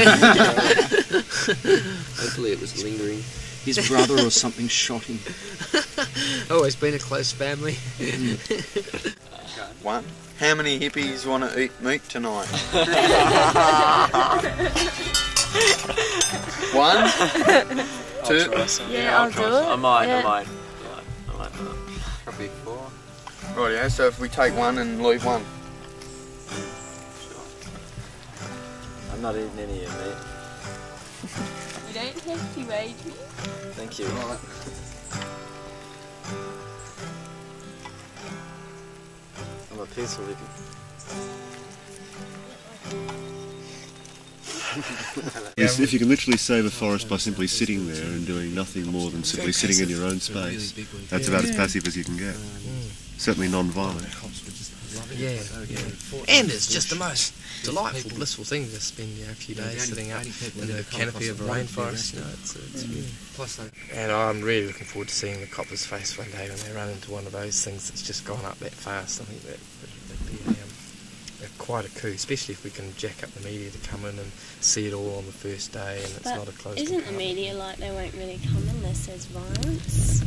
Hopefully it was lingering. His brother or something shot him. Always been a close family. One. How many hippies want to eat meat tonight? One. Two. Yeah, I'll do it. I might. Probably four. Rightio, so if we take one and leave one. I'm not eating any of your meat. You don't have to rage me. Thank you. I'm a peaceful hippie. If you can literally save a forest by simply sitting there and doing nothing more than simply sitting in your own space, that's about as passive as you can get. Certainly non-violent. Yeah. And it's just the most delightful, blissful thing to spend a few days sitting up in the canopy of a rainforest. You know, it's really. And I'm really looking forward to seeing the copper's face one day when they run into one of those things that's just gone up that fast. I think that'd be quite a coup, especially if we can jack up the media to come in and see it all on the first day, and it's not a closed. Isn't the media like they won't really come unless there's violence?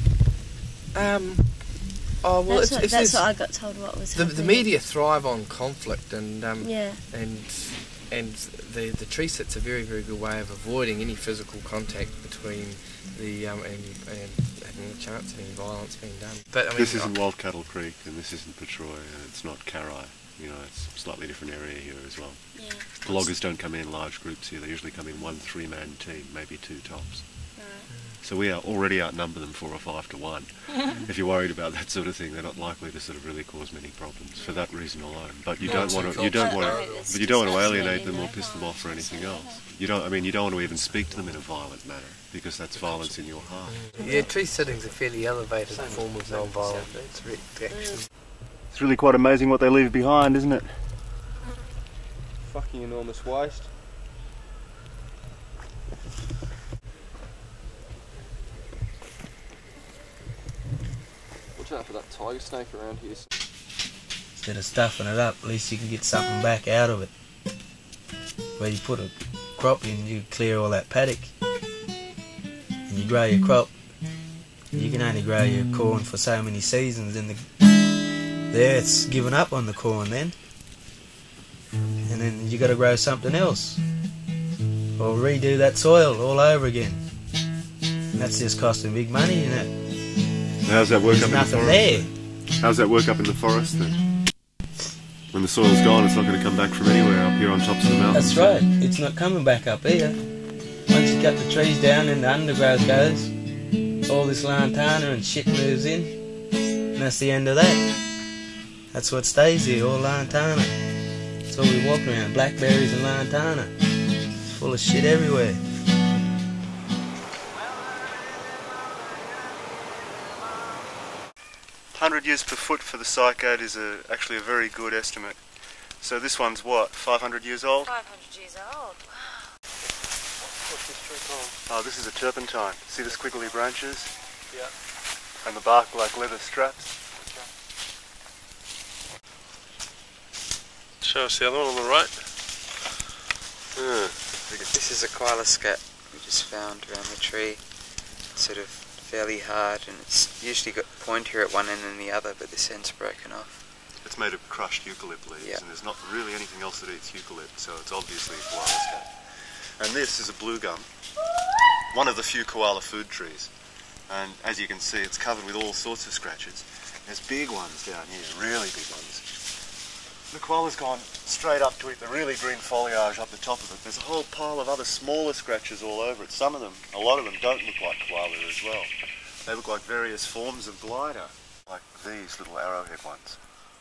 Oh well, that's what I got told. What was the media thrive on conflict, and yeah, and the tree sit's a very, very good way of avoiding any physical contact between the and having a chance of any violence being done. But I mean, this isn't Wild Cattle Creek, and this isn't Petroy, and it's not Carai. You know, it's a slightly different area here as well. Yeah. The loggers don't come in large groups here. They usually come in 1 3-man team, maybe 2 tops. Right. So we already outnumber them 4 or 5 to 1. If you're worried about that sort of thing, they're not likely to sort of really cause many problems for that reason alone. But you don't want to alienate them or piss them off or anything else. You don't want to even speak to them in a violent manner, because that's violence in your heart. Yeah, tree sitting's a fairly elevated form of non-violent reaction. It's really quite amazing what they leave behind, isn't it? Fucking enormous waste. Watch out for that tiger snake around here. Instead of stuffing it up, at least you can get something back out of it. Where you put a crop in, you clear all that paddock, and you grow your crop. You can only grow your corn for so many seasons, and the earth's given up on the corn then, and then you got to grow something else, or redo that soil all over again. And that's just costing big money, you know. How's that work up in the forest? There's nothing there. How's that work up in the forest then? When the soil's gone, it's not going to come back from anywhere up here on tops of the mountains. That's right. It's not coming back up here. Once you cut the trees down and the undergrowth goes, all this lantana and shit moves in. that's the end of that. That's what stays here, all lantana. That's all we walk around, blackberries and lantana. It's full of shit everywhere. 100 years per foot for the cycad is actually a very good estimate. So this one's what, 500 years old? 500 years old, wow. What's this tree called? Oh, this is a turpentine. See the squiggly branches? Yeah. And the bark like leather straps? Show us the other one on the right. This is a koala scat we just found around the tree. It's sort of fairly hard, and it's usually got pointier at one end than the other, but this end's broken off. It's made of crushed eucalypt leaves, and there's not really anything else that eats eucalypt, so it's obviously a koala scat. And this is a blue gum, one of the few koala food trees. And as you can see, it's covered with all sorts of scratches. There's big ones down here, really big ones. The koala's gone straight up to eat the really green foliage up the top of it. There's a whole pile of other smaller scratches all over it. Some of them, a lot of them, don't look like koala as well. They look like various forms of glider, like these little arrowhead ones.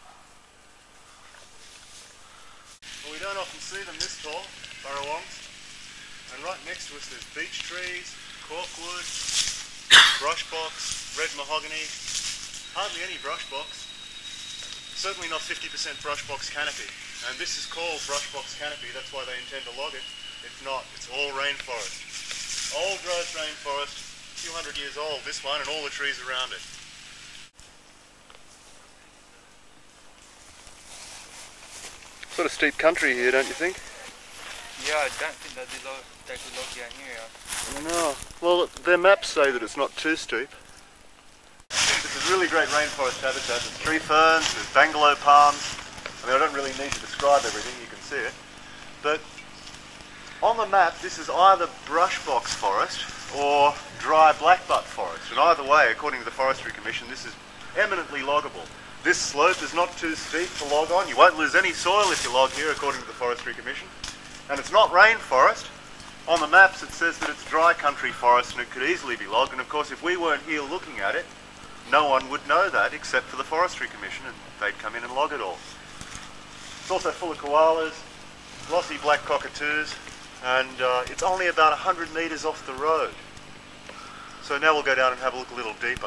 Well, we don't often see them this tall, burrowongs. And right next to us there's beech trees, corkwood, brushbox, red mahogany, hardly any brushbox. Certainly not 50% brushbox canopy. And this is called brushbox canopy, that's why they intend to log it. If not, it's all rainforest. Old growth rainforest, a few hundred years old, this one, and all the trees around it. Sort of steep country here, don't you think? Yeah, I don't think they could log down here. No. Well, their maps say that it's not too steep. This is really great rainforest habitat. There's tree ferns, there's bangalow palms. I mean, I don't really need to describe everything, you can see it. But on the map, this is either brushbox forest or dry blackbutt forest. And either way, according to the Forestry Commission, this is eminently loggable. This slope is not too steep to log on. You won't lose any soil if you log here, according to the Forestry Commission. And it's not rainforest. On the maps it says that it's dry country forest and it could easily be logged. And of course, if we weren't here looking at it, no one would know that except for the Forestry Commission, and they'd come in and log it all. It's also full of koalas, glossy black cockatoos, and it's only about 100 metres off the road. So now we'll go down and have a look a little deeper.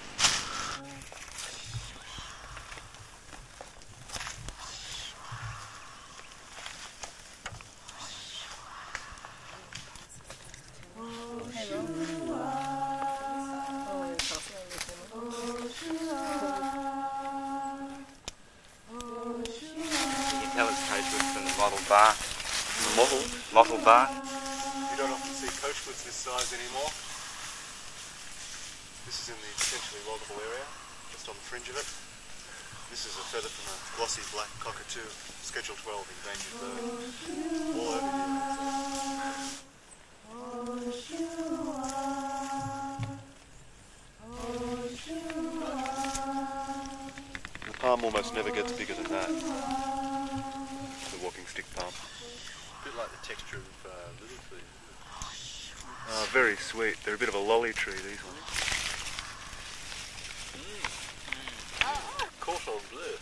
Mottled bark. You don't often see coachwoods this size anymore. This is in the potentially loggable area, just on the fringe of it. This is a feather from a glossy black cockatoo, Schedule 12 endangered bird. All over here. The palm almost never gets bigger than that. The walking stick palm. A bit like the texture of little trees. Oh, very sweet. They're a bit of a lolly tree, these ones. Cordon bleu.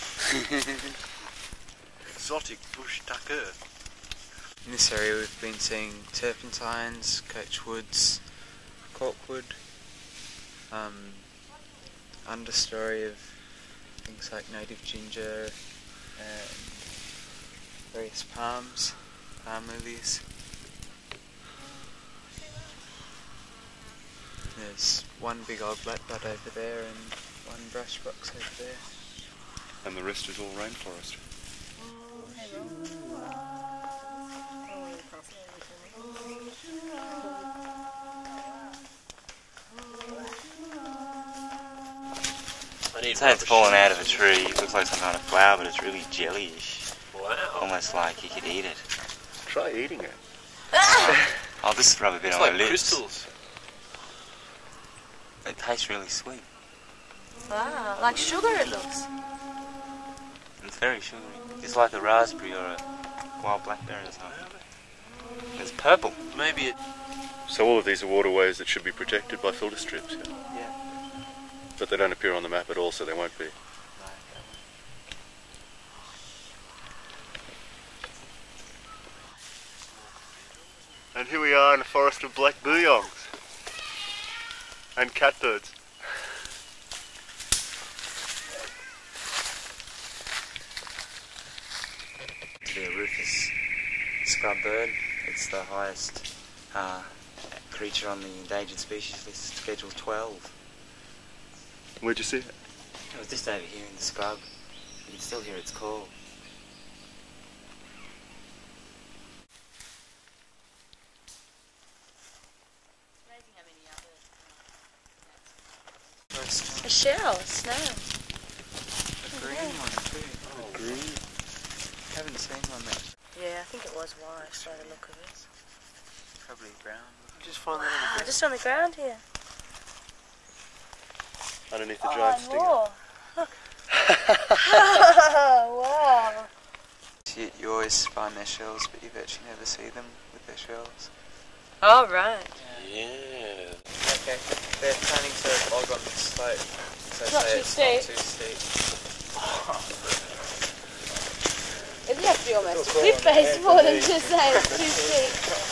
Exotic bush tucker. In this area we've been seeing turpentines, coachwoods, corkwood, understory of things like native ginger and various palms, palm lilies. There's one big old blackbutt over there and one brush box over there. And the rest is all rainforest. I'd say it's fallen out of a tree. It looks like some kind of flower, but it's really jellyish. Wow. Almost like you could eat it. Try eating it. Oh, this is probably a bit on my lips. Crystals. It tastes really sweet. Wow, like sugar it looks. It's very sugary. It's like a raspberry or a wild blackberry or something. It's purple. Maybe it... So all of these are waterways that should be protected by filter strips. Yeah. But they don't appear on the map at all, so they won't be. And here we are in a forest of black booyongs and catbirds. The rufous scrub bird. It's the highest creature on the endangered species list, Schedule 12. Where'd you see it? It was just over here in the scrub. You can still hear its call. A shell, a snail. A green one too. Oh, green. Haven't seen one that. Yeah, I think it was white by the look of it. Probably brown. Just find that on the ground. Just on the ground here. Underneath the giant stinger. More. Look. Wow. You always find their shells, but you virtually never see them with their shells. Oh, right. Yeah. Okay, they're planning to log on this slope. So It's not too steep. Not too steep. It'd have to be almost a cliff face for them to say it's too steep.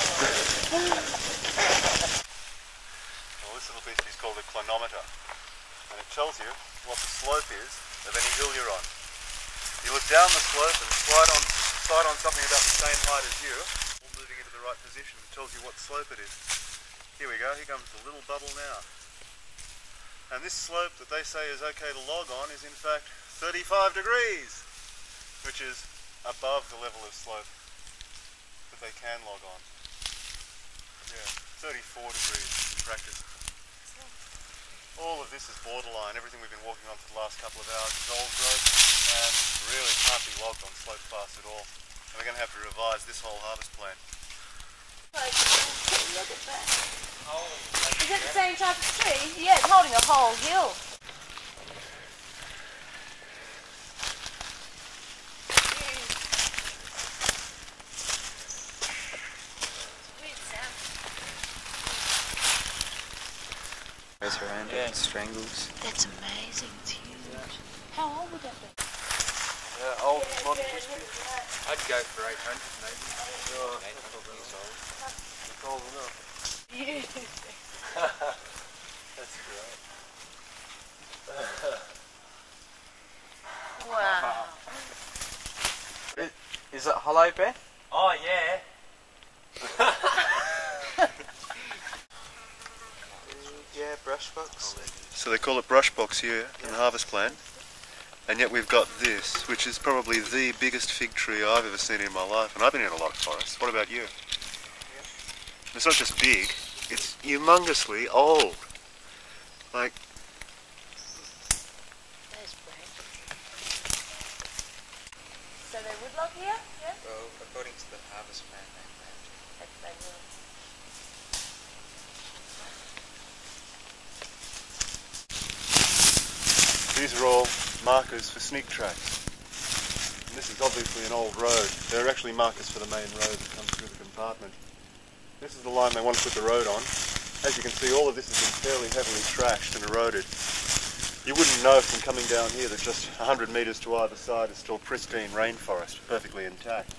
Well, this little beast is called a clinometer, and it tells you what the slope is of any hill you're on. You look down the slope and slide on something about the same height as you, all moving into the right position. It tells you what slope it is. Here we go, here comes the little bubble now. And this slope that they say is okay to log on is in fact 35 degrees, which is above the level of slope that they can log on. Yeah, 34 degrees in practice. All of this is borderline. Everything we've been walking on for the last couple of hours is old growth and really can't be logged on slope paths at all. And we're going to have to revise this whole harvest plan. Look at that. Is it the same type of tree? Yeah, it's holding a whole hill. Goes around it and strangles. That's amazing. It's huge. How old would that be? Old modern whiskey. I'd go for 800 maybe. Oh, 800 years old. it's old enough. Yeah. That's great. Wow. Is it hollow, Beth? Oh, yeah. Yeah, brush box. So they call it brush box here in the harvest plan, and yet we've got this, which is probably the biggest fig tree I've ever seen in my life, and I've been in a lot of forests. What about you? It's not just big, it's humongously old. Like, That's great. So they would log here? Yeah? Well, according to the harvest plan, They will. these are all markers for sneak tracks. And this is obviously an old road. They're actually markers for the main road that comes through the compartment. This is the line they want to put the road on. As you can see, all of this has been fairly heavily trashed and eroded. You wouldn't know from coming down here that just 100 metres to either side is still pristine rainforest, perfectly intact.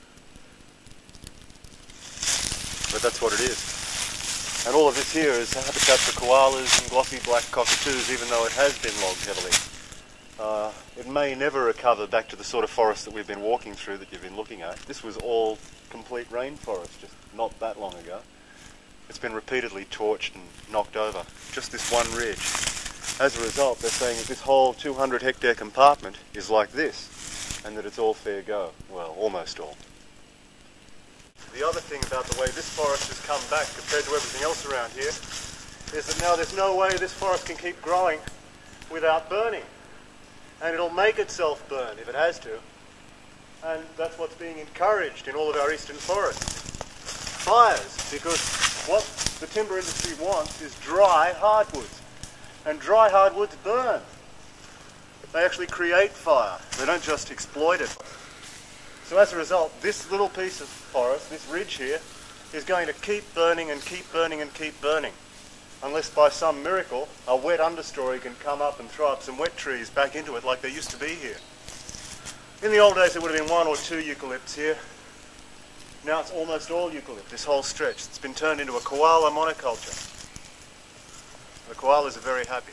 But that's what it is. And all of this here is habitat for koalas and glossy black cockatoos, even though it has been logged heavily. It may never recover back to the sort of forest that we've been walking through that you've been looking at. This was all complete rainforest just not that long ago. It's been repeatedly torched and knocked over, just this one ridge. As a result, they're saying that this whole 200 hectare compartment is like this, and that it's all fair go. Well, almost all. The other thing about the way this forest has come back compared to everything else around here is that now there's no way this forest can keep growing without burning. And it'll make itself burn if it has to. And that's what's being encouraged in all of our eastern forests. Fires, because what the timber industry wants is dry hardwoods. And dry hardwoods burn. They actually create fire. They don't just exploit it. So as a result, this little piece of forest, this ridge here, is going to keep burning and keep burning and keep burning. unless by some miracle a wet understory can come up and throw up some wet trees back into it like there used to be here. In the old days there would have been 1 or 2 eucalypts here. Now it's almost all eucalypt, this whole stretch. It's been turned into a koala monoculture. The koalas are very happy.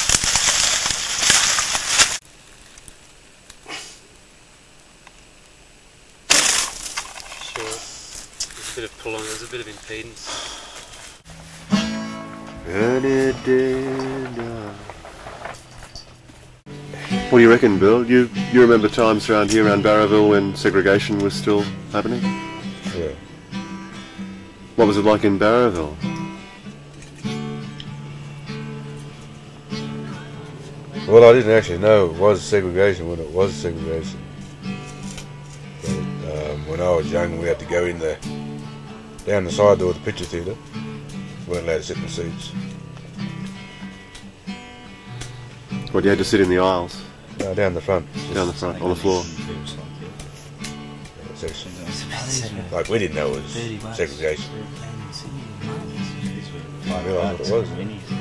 Sure. There's a bit of pull on, there's a bit of impedance. What do you reckon, Bill? You remember times around here, around Barraville, when segregation was still happening? Yeah. What was it like in Barraville? Well, I didn't actually know it was segregation when it was segregation. But, when I was young, we had to go in down the side door of the picture theatre. We weren't allowed to sit in the seats. What, you had to sit in the aisles? No, down the front. Down the front, on the floor. Like, we didn't know it was segregation. I realised what it was.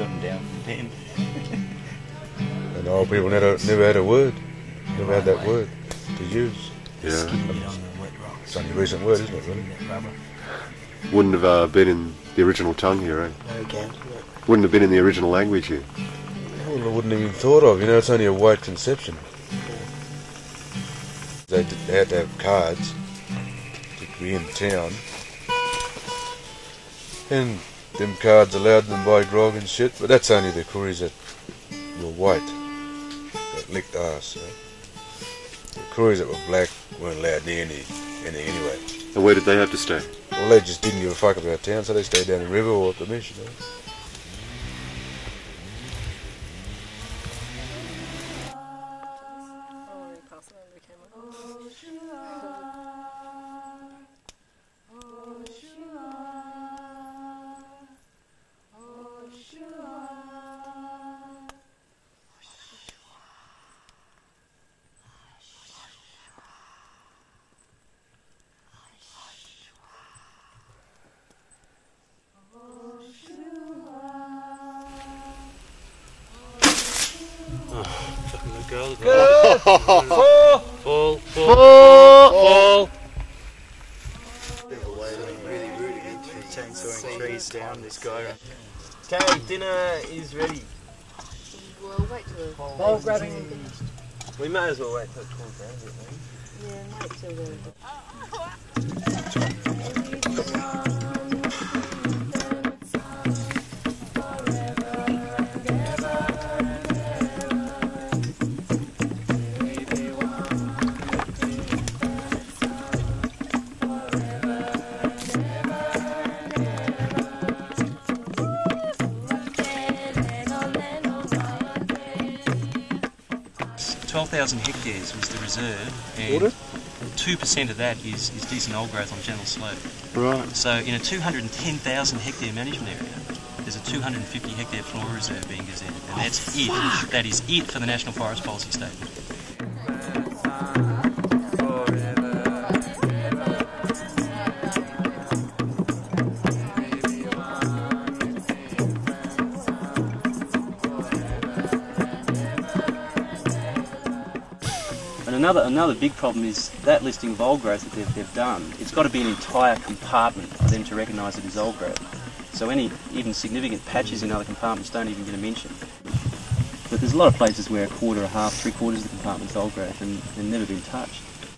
And old people never had a word. Never had that word to use. Yeah. It's only a recent word, isn't it, really? Wouldn't have been in the original tongue here, eh? No doubt. Wouldn't have been in the original language here. Well, I wouldn't have even thought of, it's only a white conception. They had to have cards to be in town, and them cards allowed them to buy grog and shit, but that's only the Koreas that were white, that licked arse. The Koreas that were black weren't allowed near anything anyway. And where did they have to stay? Well, they just didn't give a fuck about town, so they stayed down the river or at the mission. Good. Fall. Really rude against chainsawing trees down this guy. Okay, dinner is ready. We'll wait till the Ball grabbing. We may as well wait till it cools down a bit, maybe. Yeah, wait till the 12,000 hectares was the reserve, and 2% of that is decent old growth on gentle slope. Right. So in a 210,000 hectare management area, there's a 250 hectare flora reserve being gazetted, and that's it. That is it for the National Forest Policy Statement. Another big problem is that listing of old growth that they've done. It's got to be an entire compartment for them to recognise it as old growth. So any even significant patches in other compartments don't even get a mention. But there's a lot of places where a quarter, a half, 3/4 of the compartment's old growth and never been touched.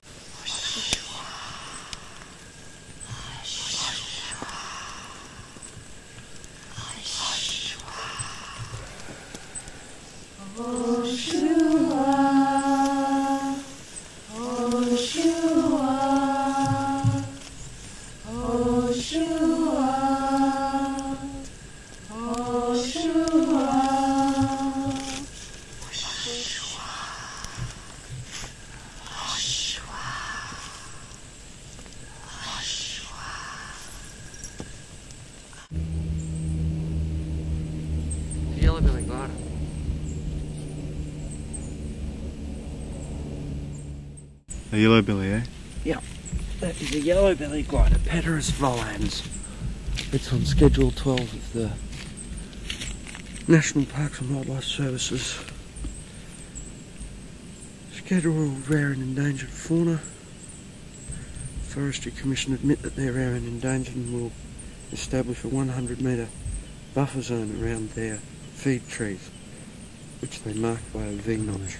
Yellow-bellied glider. A yellow belly, eh? Yeah, that is a yellow-bellied glider, Paterus volans. It's on schedule 12 of the National Parks and Wildlife Services. Schedule rare and endangered fauna. Forestry Commission admit that they're rare and endangered and will establish a 100-metre buffer zone around their feed trees, which they mark by a V notch.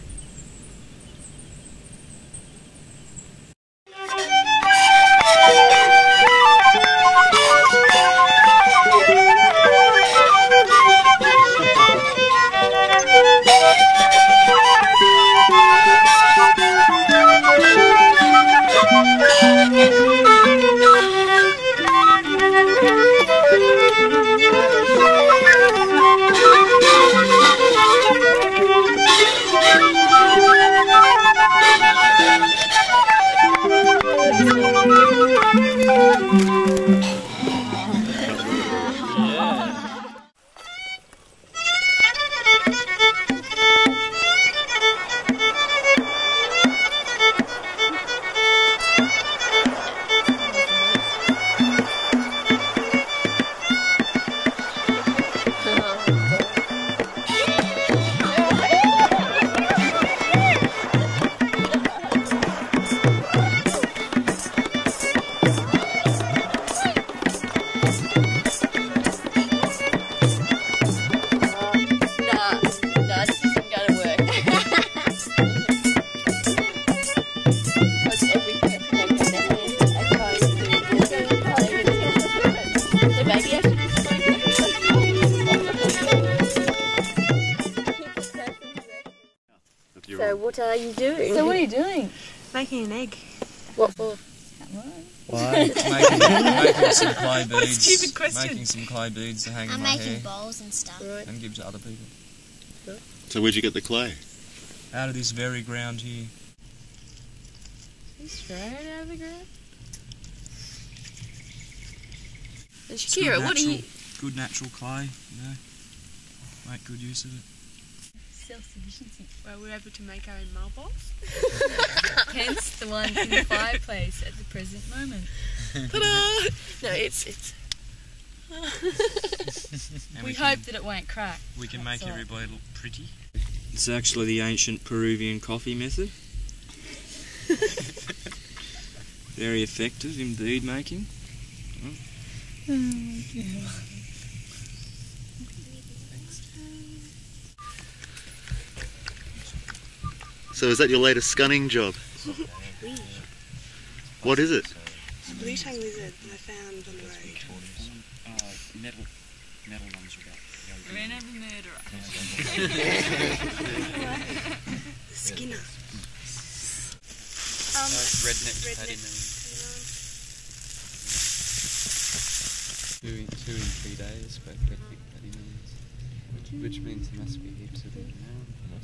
So what are you doing? So what are you doing? Making an egg. What for? Why? making some clay beads. What a stupid question. Making some clay beads to hang in I'm my making hair. bowls and stuff. Right. And give to other people. So where'd you get the clay? Out of this very ground here. Straight out of the ground? And It's Shakira, what are you... Good natural clay, you know. Make good use of it. Self-sufficiency. Well, we're able to make our own marbles. Hence the one in the fireplace at the present moment. Ta-da! No, it's... we hope that it won't crack. We can That's make all. everybody look pretty. It's actually the ancient Peruvian coffee method. Very effective in bead making. So is that your latest scanning job? What is it? It's a blue-tongue lizard that I found on the road. Metal ones are about. Rena the murderer. The Skinner. Redneck patty man. 2 in 3 days, both redneck patty mans. Which means there must be heaps of them now.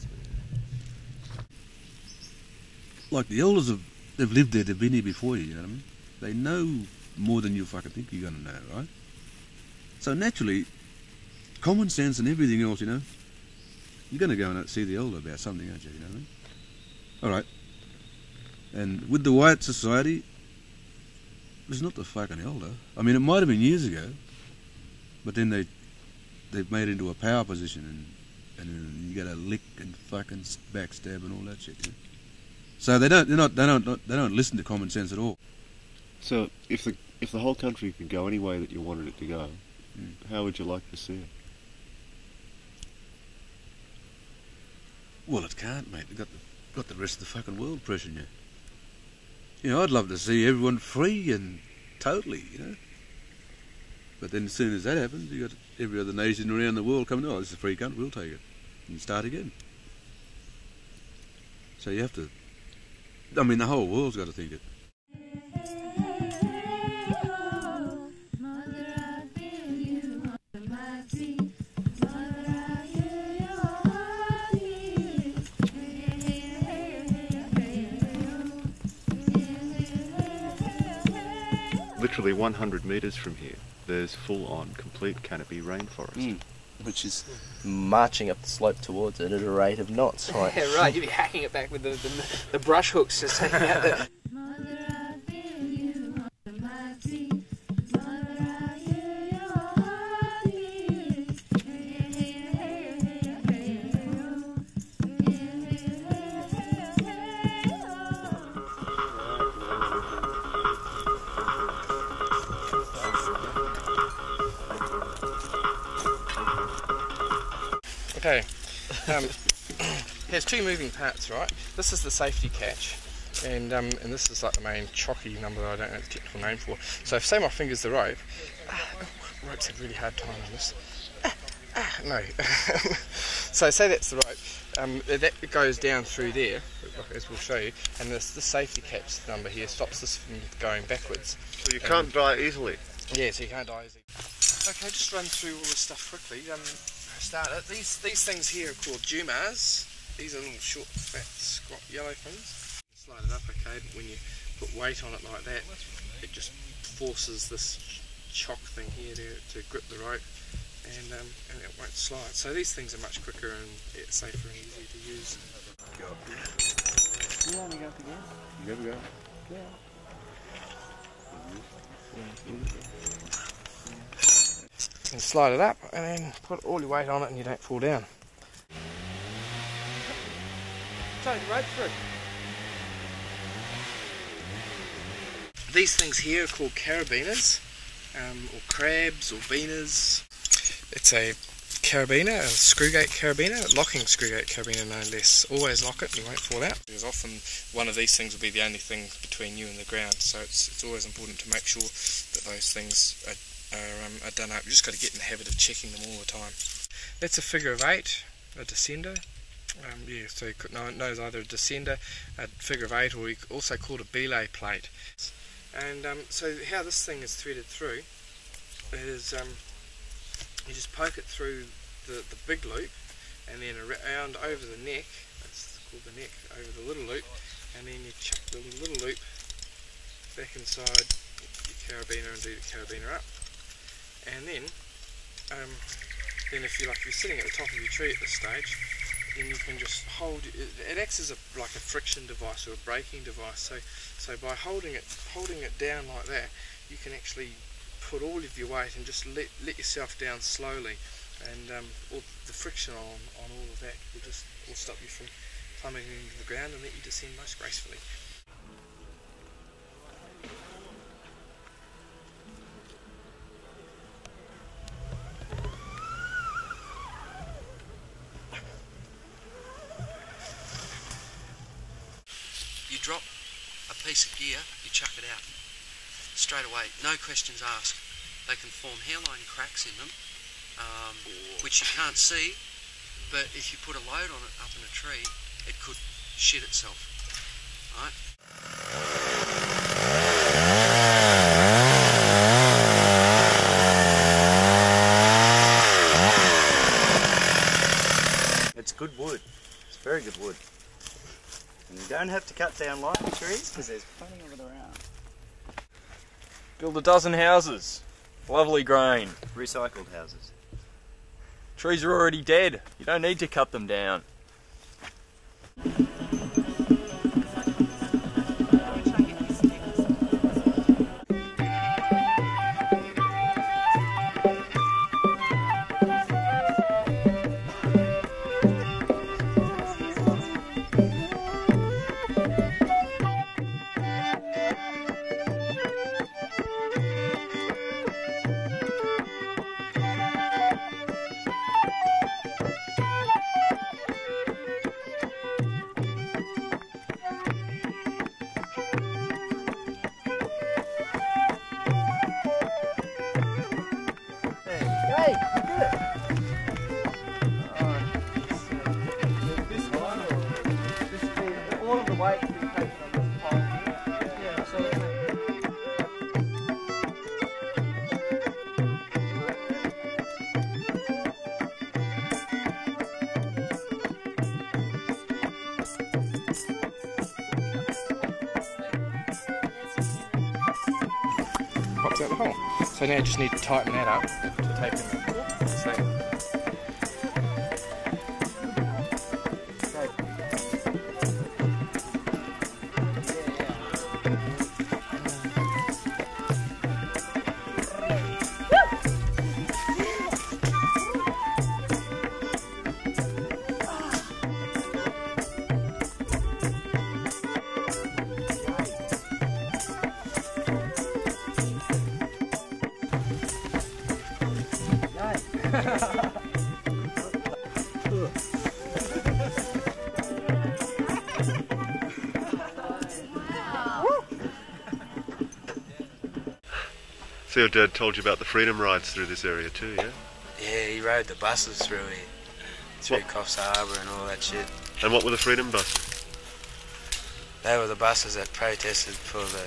Like the elders they've lived there, they've been here before you, you know what I mean? They know more than you fucking think you're going to know, right? So naturally, common sense and everything else, you know, you're going to go and see the elder about something, aren't you, you know what I mean? Alright. And with the white society, it's not the fucking elder. I mean, it might have been years ago, but then they've made it into a power position and you got to lick and fucking backstab and all that shit, you know? So they don't listen to common sense at all. So if the whole country could go any way that you wanted it to go, how would you like to see it? Well, it can't, mate. They've got the rest of the fucking world pressuring you. You know, I'd love to see everyone free and totally, you know. But then as soon as that happens, you got every other nation around the world coming, oh, this is a free country, we'll take it. And start again. So you have to... I mean, the whole world's got to think it. Literally 100 metres from here, there's full-on, complete canopy rainforest. Which is marching up the slope towards it at a rate of knots. Right? Yeah, right. You'd be hacking it back with the brush hooks just hanging out there. Okay. There's two moving parts, right? This is the safety catch, and this is like the main chocky number that I don't know the technical name for. So if say my finger's the rope, ropes have a really hard time on this. No. So say that's the rope. That goes down through there, as we'll show you, and this safety catch number here stops this from going backwards. So you can't die easily? Yeah, so you can't die easily. Okay, just run through all this stuff quickly. These things here are called Jumars. These are little short, fat, squat yellow things. Slide it up, okay, but when you put weight on it like that, it just forces this chock thing here to grip the rope, and it won't slide. So these things are much quicker and safer and easier to use. Go up here. You want to go up again? You ever go? Yeah. And slide it up, and then put all your weight on it, and you don't fall down. Tie the rope through. These things here are called carabiners, or crabs, or beaners. It's a carabiner, a screwgate carabiner, locking screwgate carabiner no less. Always lock it and you won't fall out, because often one of these things will be the only thing between you and the ground, so it's always important to make sure that those things are done up. You've just got to get in the habit of checking them all the time. That's a figure of 8, a descender. Yeah, so you could know it's either a descender, a figure of 8, or you could also call it a belay plate. And so how this thing is threaded through is you just poke it through the big loop, and then around over the neck, that's called the neck, over the little loop, and then you chuck the little loop back inside your carabiner and do the carabiner up. And then if you're sitting at the top of your tree at this stage, then you can just hold it acts as like a friction device or a braking device. So by holding it down like that, you can actually put all of your weight and just let yourself down slowly, and all the friction on all of that will stop you from plummeting into the ground and let you descend most gracefully. You drop a piece of gear, you chuck it out. Straight away, no questions asked. They can form hairline cracks in them, which you can't see, but if you put a load on it up in a tree, it could shit itself, right? It's good wood. It's very good wood. And you don't have to cut down light trees because there's plenty of it around. Build a dozen houses. Lovely grain. Recycled houses. Trees are already dead. You don't need to cut them down. Hey, you did it! This one, or all of the weight will be taken on this pole here. Yeah, so pops out the hole. So now you just need to tighten that up to take in the So your dad told you about the freedom rides through this area too, yeah? Yeah, he rode the buses through here. Through Coffs Harbour and all that shit. And what were the freedom buses? They were the buses that protested for the,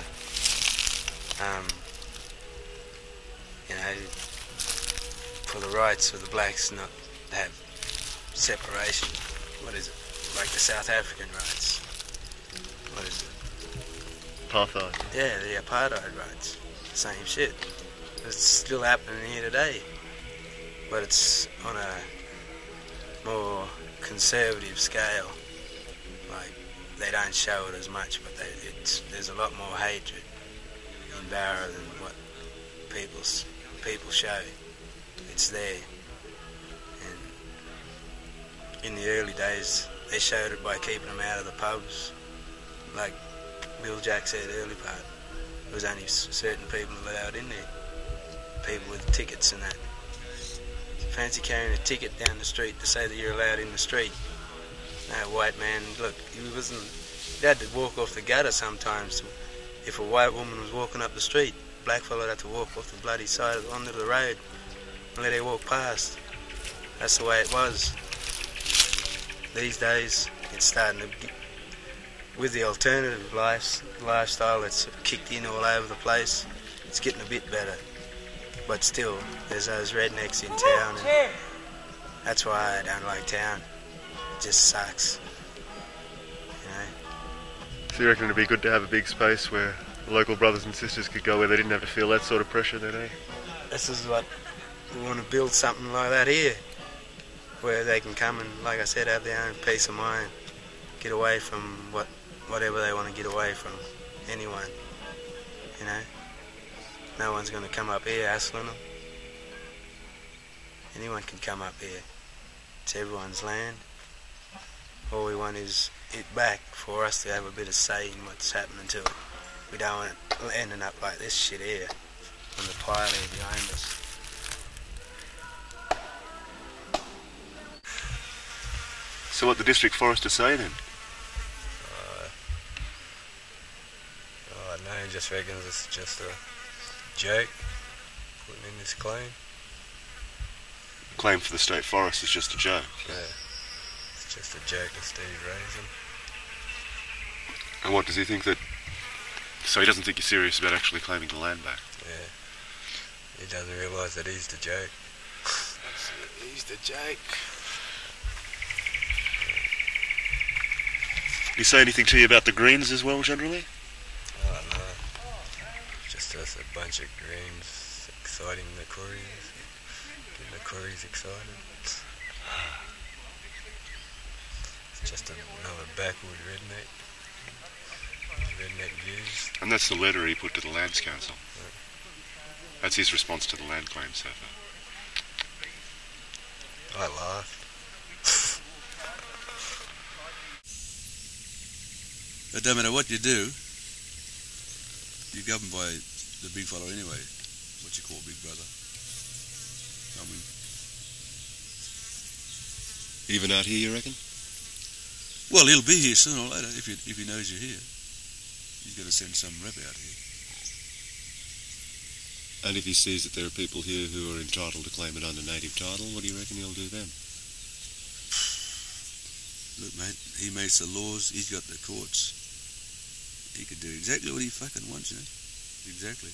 you know, for the rights of the blacks not to have separation. What is it? Like the South African rights. What is it? Apartheid. Yeah, the apartheid rights. Same shit. It's still happening here today. But it's on a more conservative scale. Like, they don't show it as much, but there's a lot more hatred in Barra than what people show. It's there. And in the early days, they showed it by keeping them out of the pubs. Like Bill Jack said early part, there was only certain people allowed in there. People with tickets and that. Fancy carrying a ticket down the street to say that you're allowed in the street. No white man, look, he had to walk off the gutter sometimes. If a white woman was walking up the street, black fella had to walk off the bloody side onto the road and let her walk past. That's the way it was. These days, it's starting to get, with the alternative lifestyle that's kicked in all over the place, it's getting a bit better. But still, there's those rednecks in town, and that's why I don't like town. It just sucks, you know. So you reckon it'd be good to have a big space where local brothers and sisters could go where they didn't have to feel that sort of pressure then, eh? This is what we want to build, something like that here, where they can come and, like I said, have their own peace of mind, get away from whatever they want to get away from, anyone, you know. No one's going to come up here hassling them. Anyone can come up here. It's everyone's land. All we want is it back for us to have a bit of say in what's happening to it. We don't want it ending up like this shit here on the pile here behind us. So what the district forester say then? No, he just reckons it's just a joke, putting in this claim. Claim for the state forest is just a joke. Yeah, it's just a joke that Steve raising. And what does he think that... So he doesn't think you're serious about actually claiming the land back? Yeah, he doesn't realise that he's the joke. He's the joke. Did he say anything to you about the Greens as well, generally? Oh, no. Just us a bunch of Greens exciting the Koreans, getting the Koreans excited. It's just another backward redneck views. And that's the letter he put to the Lands Council. Yeah. That's his response to the land claim so far. I laughed. But no matter what you do, you're governed by the big fellow anyway. What you call big brother. I mean, even out here, you reckon? Well, he'll be here sooner or later if he knows you're here. He's got to send some rep out here. And if he sees that there are people here who are entitled to claim it under native title, what do you reckon he'll do then? Look, mate, he makes the laws. He's got the courts. He could do exactly what he fucking wants, you know. Exactly.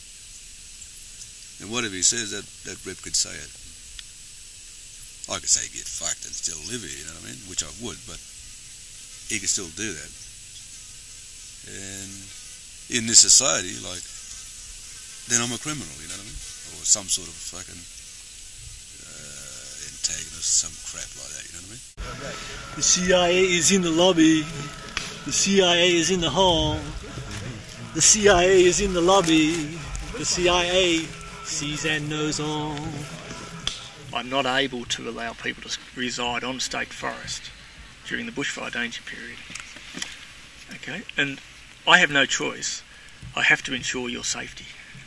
And whatever he says, that rep could say it. I could say get fucked and still live here, you know what I mean? Which I would, but he could still do that. And in this society, like, then I'm a criminal, you know what I mean? Or some sort of fucking antagonist, some crap like that, you know what I mean? The CIA is in the lobby. The CIA is in the hall. The CIA is in the lobby. The CIA sees and knows all. I'm not able to allow people to reside on state forest during the bushfire danger period. Okay, and I have no choice. I have to ensure your safety.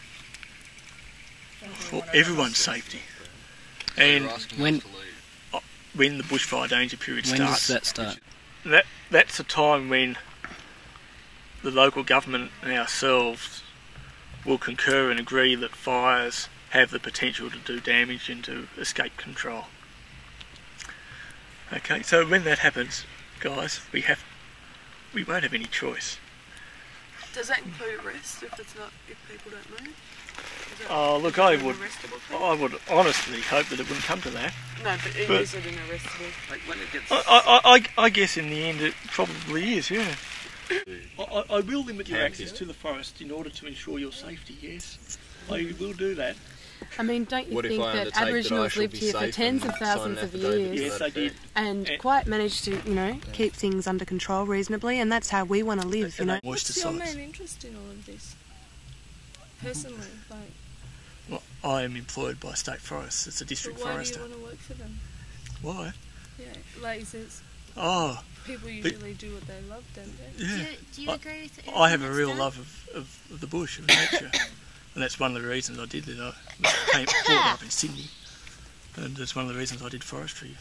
For everyone's safety. And when the bushfire danger period starts. When does that start? That's a time when the local government and ourselves will concur and agree that fires have the potential to do damage and to escape control. Okay, so when that happens, guys, we won't have any choice. Does that include arrest if people don't move? Oh, look, I would honestly hope that it wouldn't come to that. No, but is it an arrestable? Like when it gets... I guess in the end it probably is, yeah. I will limit your access to the forest in order to ensure your safety, yes. I will do that. I mean, don't you think that Aboriginals lived here for tens of thousands of years? Yes, they did. And quite managed to, keep things under control reasonably, and that's how we want to live, What's your main interest in all of this? Personally, Well, I am employed by State Forests. It's a district forester. Why do you want to work for them? Why? Yeah, like since people usually do what they love, don't they? Yeah. Do you agree with it? I have a real love of the bush, of nature. And that's one of the reasons I did it. I came up in Sydney, and it's one of the reasons I did forestry.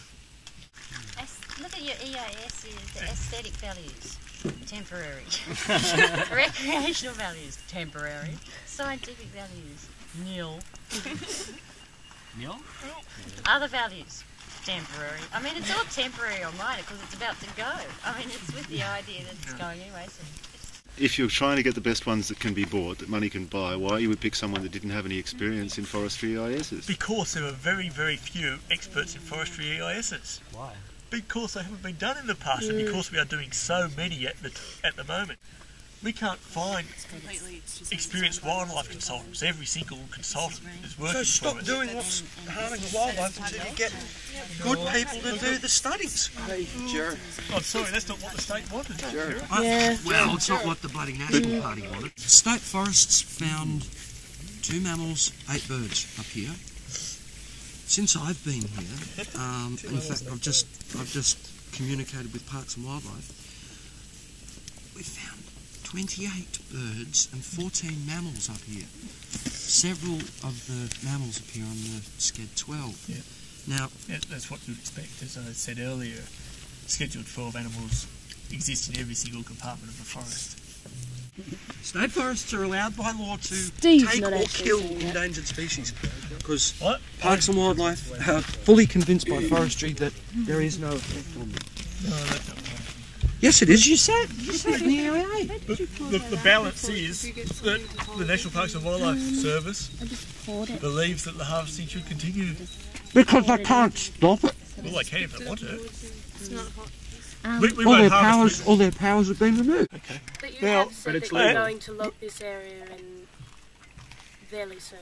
Look at your EIS, the aesthetic values, temporary. Recreational values, temporary. Scientific values, nil. Nil? Other values, temporary. I mean, it's all temporary on mine because it's about to go. I mean, it's with the idea that it's going anyway. So if you're trying to get the best ones that can be bought, that money can buy, why you would pick someone that didn't have any experience in forestry EISs? Because there are very, very few experts in forestry EISs. Why? Because they haven't been done in the past, and because we are doing so many at the moment. We can't find experienced wildlife consultants. Every single consultant is working for us. So stop doing what's harming the wildlife until you get good people to do the studies. Hey, Jerry. I'm sorry, that's not what the state wanted. Well, it's not what the bloody National Party wanted. State Forests found 2 mammals, 8 birds up here. Since I've been here, in fact, I've just communicated with Parks and Wildlife. We've found 28 birds and 14 mammals up here. Several of the mammals appear on the Sched 12. Yeah. Now, that's what you'd expect. As I said earlier, Scheduled 12 animals exist in every single compartment of the forest. State forests are allowed by law to take or kill endangered species because Parks and Wildlife are fully convinced by forestry that there is no effect on them. No, that's not right. Yes, it is. You said in the area. The balance is that the National Parks and Wildlife Service believes that the harvesting should continue. Because they can't stop it. Well, they can if they want to. It's not hot. All their powers have been removed. Okay. But you have said that you're going to log this area in fairly soon.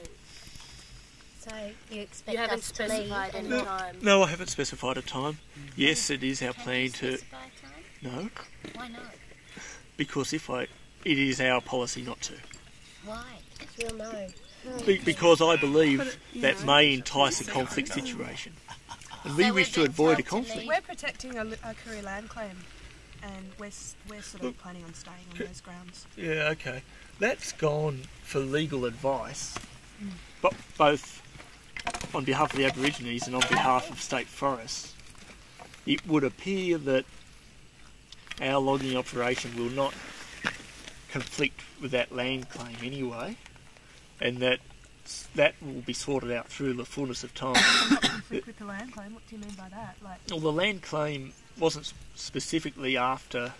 So you expect you haven't us to leave specified any time? No, I haven't specified a time. Yes, it is our plan to... No. Why not? Because it is our policy not to. Why? You'll know. Because I believe that may entice a conflict situation. And we wish to avoid a conflict. We're protecting a Koori land claim, and we're sort of planning on staying on those grounds. Yeah, okay. That's gone for legal advice, but both on behalf of the Aborigines and on behalf of State Forests. It would appear that our logging operation will not conflict with that land claim anyway, and that will be sorted out through the fullness of time. Conflict with the land claim? What do you mean by that? Well, the land claim wasn't specifically after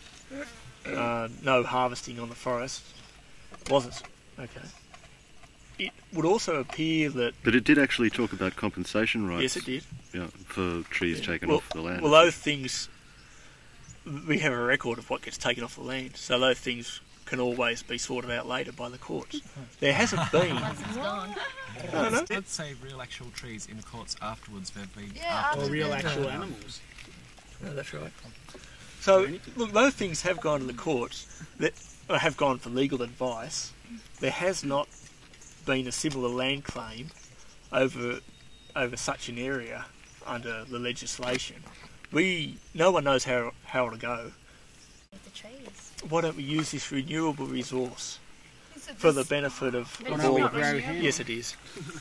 no harvesting on the forest. Wasn't okay. It would also appear that... But it did actually talk about compensation rights. Yes, it did. Yeah, for trees taken off the land. Well, those things... We have a record of what gets taken off the land, so those things can always be sorted out later by the courts. There hasn't been... Once it's gone. No. I'd say real actual trees in the courts afterwards. They've been... Or real actual animals. No, that's right. So, look, those things have gone to the courts, that have gone for legal advice. There has not been a similar land claim over such an area under the legislation. No one knows how to go. With the trees. Why don't we use this renewable resource for the benefit of all. Yes, it is.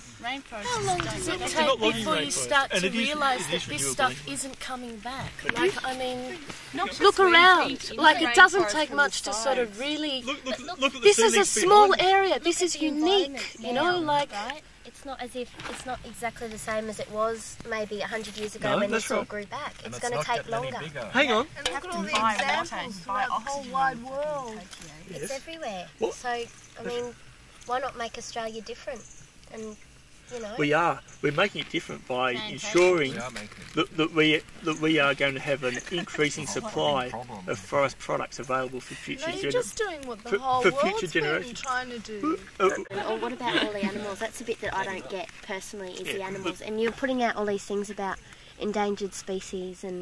How long does it take before you start to realise that this stuff isn't coming back? Like, I mean, look around. Like, it doesn't take much to sort of really... Look at this is a small area. This is unique, you know, like... It's not as if it's not exactly the same as it was maybe 100 years ago No, when that's this all right. grew back. It's going to take longer. Hang on. And look at all the examples throughout the whole wide world. It's everywhere. Well, so, I mean, why not make Australia different? And, you know... We're making it different by ensuring that we are going to have an increasing supply of forest products available for future No, you're generations. just doing what the whole for world's future been generations. trying to do. Or what about all the animals? That's the bit that I don't get personally, is the animals. And you're putting out all these things about endangered species and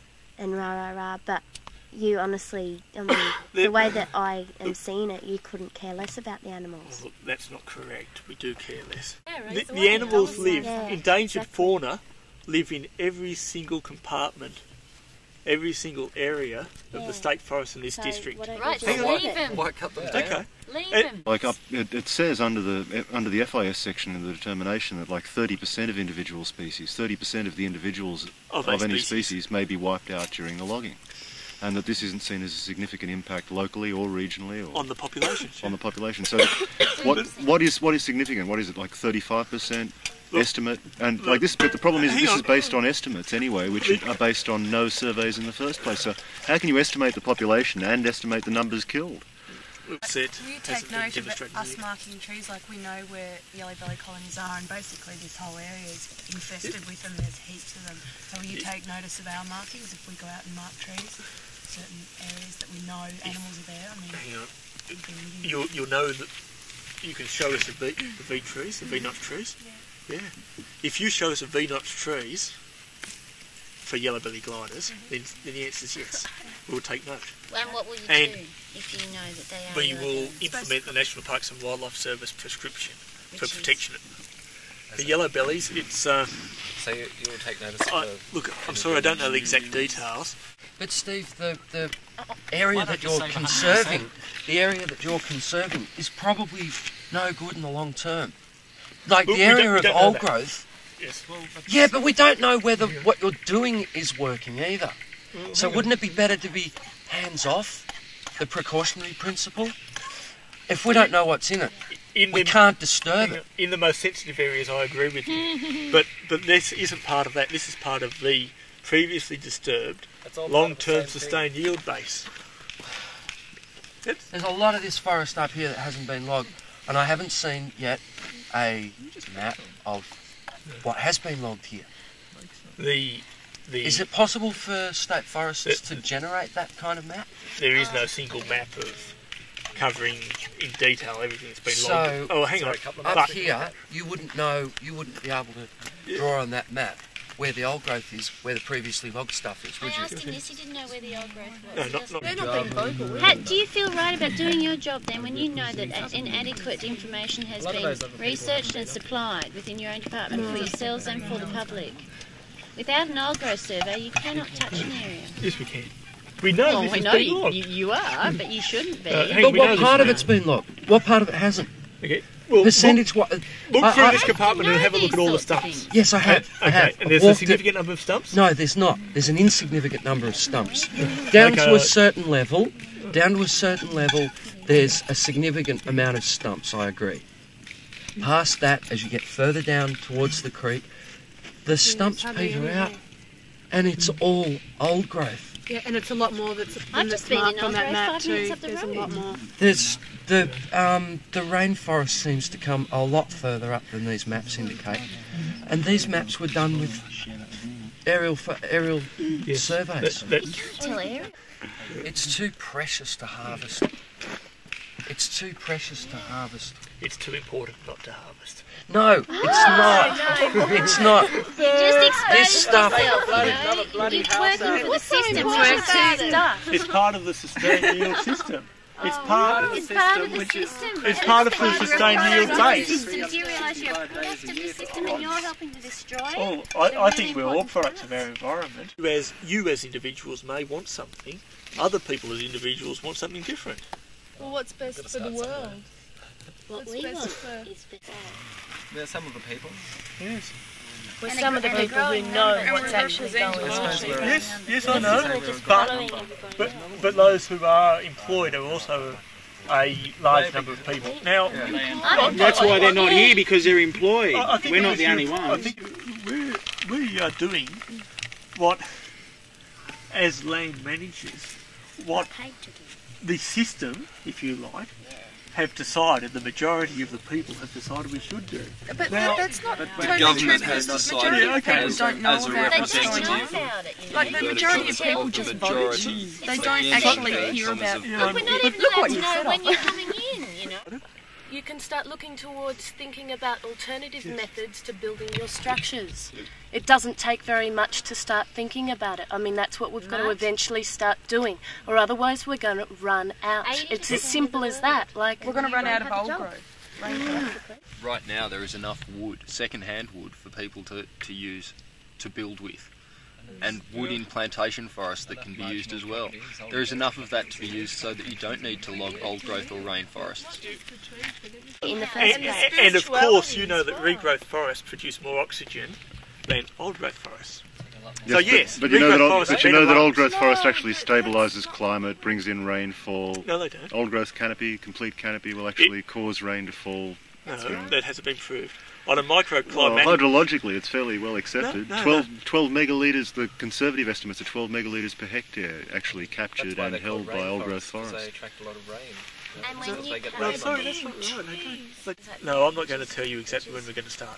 rah, but you honestly, I mean, the way that I am seeing it, you couldn't care less about the animals. Well, that's not correct. We do care less. Yeah, The animals live, Yeah, endangered fauna live in every single compartment, every single area of the state forest in this district. Right, so Hang on. leave him. Why cut them down? Okay. Leave him. Like it says under the FIS section of the determination that like 30% of individual species, 30% of the individuals of any species may be wiped out during the logging, and that this isn't seen as a significant impact locally or regionally or on the population. On the population. So, what is significant? What is it, like 35% estimate? And like this, but the problem is this is based on estimates anyway, which are based on no surveys in the first place. So how can you estimate the population and estimate the numbers killed? Will you take note of us marking trees, like we know where yellow belly colonies are, and basically this whole area is infested with them, there's heaps of them. So will you take notice of our markings if we go out and mark trees, certain areas that we know animals are there? I mean, hang on. You'll know that you can show us the V trees, the V-notch trees. Yeah. If you show us the V-notch trees for yellow belly gliders, then the answer is yes. We'll take note. And what will you And do if you know that they are we yellow will bellies? implement the National Parks and Wildlife Service prescription for protection. The yellow bellies, it's... So you'll take notice of look, I'm sorry, I don't know the exact details. But Steve, the area that you're conserving, is probably no good in the long term. Like the area of old growth. Yes. Yeah, but we don't know whether what you're doing is working either. So wouldn't it be better to be hands off, the precautionary principle? If we don't know what's in it, we can't disturb it. In the most sensitive areas, I agree with you. but this isn't part of that. This is part of the previously disturbed, long-term sustained yield base. There's a lot of this forest up here that hasn't been logged, and I haven't seen yet a map of what has been logged here. Is it possible for state forests to generate that kind of map? There is no single map of covering in detail everything that's been So, logged. Oh, hang on. Up here, you wouldn't be able to draw on that map where the old growth is, where the previously logged stuff is, would you? I asked him this, he didn't know where the old growth was. No, They're not being vocal. Do you feel right about doing your job then when you know that inadequate information has been researched and supplied within your own department for yourselves and for the public? Without an old growth survey, you cannot touch an area. Yes, we can. We know Well, this we has know been logged. you are, but you shouldn't be. But what part of it's been logged? What part of it hasn't? Okay. Well, percentage look through this compartment and have a look at all the stumps. Yes, I have. Okay, and there's a significant number of stumps? No, there's not. There's an insignificant number of stumps. Down to a certain level, there's a significant amount of stumps, I agree. Past that, as you get further down towards the creek, the stumps peter out, and it's all old growth. Yeah, and it's a lot more that's just been marked in on that Old map Grove 5 too. minutes up the There's a road. lot more. There's the rainforest seems to come a lot further up than these maps indicate, and these maps were done with aerial surveys. Tell area. It's too precious to harvest. It's too precious to harvest. It's too important not to harvest. No, it's not. It's not. You just exposed This stuff. yourself, you know? You're working for the system where it's too stuff. It's part of the sustained yield system. It's part of the system. It's part of the sustained yield base. Do you realise you're a product of the system and you're helping to destroy it? Oh, I think we're all products of our environment. You as individuals may want something, other people as individuals want something different. Well, what's best for the world? What we want is better. They're some of the people. Yes. We're some of the people who know what's actually going on. Yes, I know. But those who are employed are also a large number of people. Now, that's why they're not here, because they're employed. We're not the only ones. I think we are doing what, as land managers, what the system, if you like, have decided, the majority of the people have decided we should do. But now, that's not the government has decided as a representative. Like the majority of people just vote. They don't actually hear about. But we're not even allowed to know when you're coming in, you know. You can start looking towards thinking about alternative methods to building your structures. It doesn't take very much to start thinking about it. I mean, that's what we've got to eventually start doing, or otherwise we're going to run out. It's as simple as that. Like, we're going to run out of old growth. Right now there is enough wood, second-hand wood, for people to use, to build with. And wood in plantation forests that can be used as well. There is enough of that to be used so that you don't need to log old growth or rainforests. And of course, you know that regrowth forests produce more oxygen than old growth forests. Yes, so yes, but you know that old growth forest actually stabilises climate, brings in rainfall. No, they don't. Old growth canopy, complete canopy, will actually cause rain to fall. No, that hasn't been proved. On a microclimatic... Well, hydrologically, it's fairly well accepted. No, 12 megalitres, the conservative estimates are 12 megalitres per hectare actually captured and held by old growth forests. They attract a lot of rain. And when you no, sorry, that's not right. No, I'm not going to tell you exactly when we're going to start.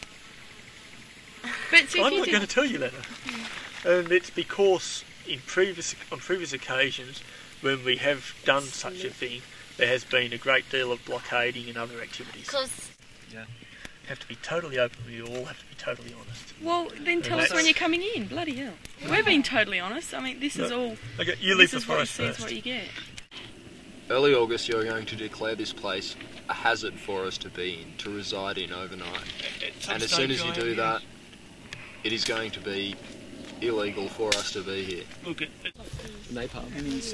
I'm not going to tell you that. And it's because on previous occasions, when we have done such a thing, there has been a great deal of blockading and other activities. Yeah. Have to be totally open. We all have to be totally honest. Well, then tell us when you're coming in. Bloody hell. We're being totally honest. I mean, this is all... Okay, you leave the forest first. This is what you get. Early August, you're going to declare this place a hazard for us to be in, to reside in overnight. And as soon as you do that, it is going to be illegal for us to be here. Look at napalm.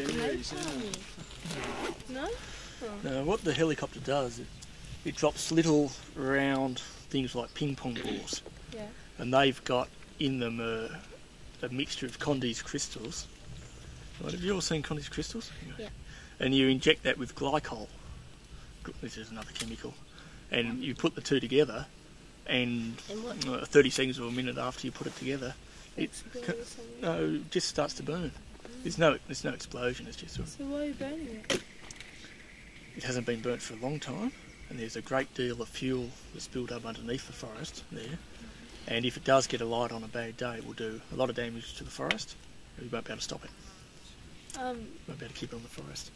No? No, what the helicopter does, it drops little round things like ping pong balls. Yeah. And they've got in them a mixture of Condy's crystals. Right, have you all seen Condy's crystals? Yeah. And you inject that with glycol, which is another chemical, and you put the two together, and 30 seconds or a minute after you put it together, it just starts to burn. There's no explosion. It's just. So why are you burning it? It hasn't been burnt for a long time, and there's a great deal of fuel that's built up underneath the forest there. And if it does get alight on a bad day, it will do a lot of damage to the forest. We won't be able to stop it. Won't be able to keep it on the forest.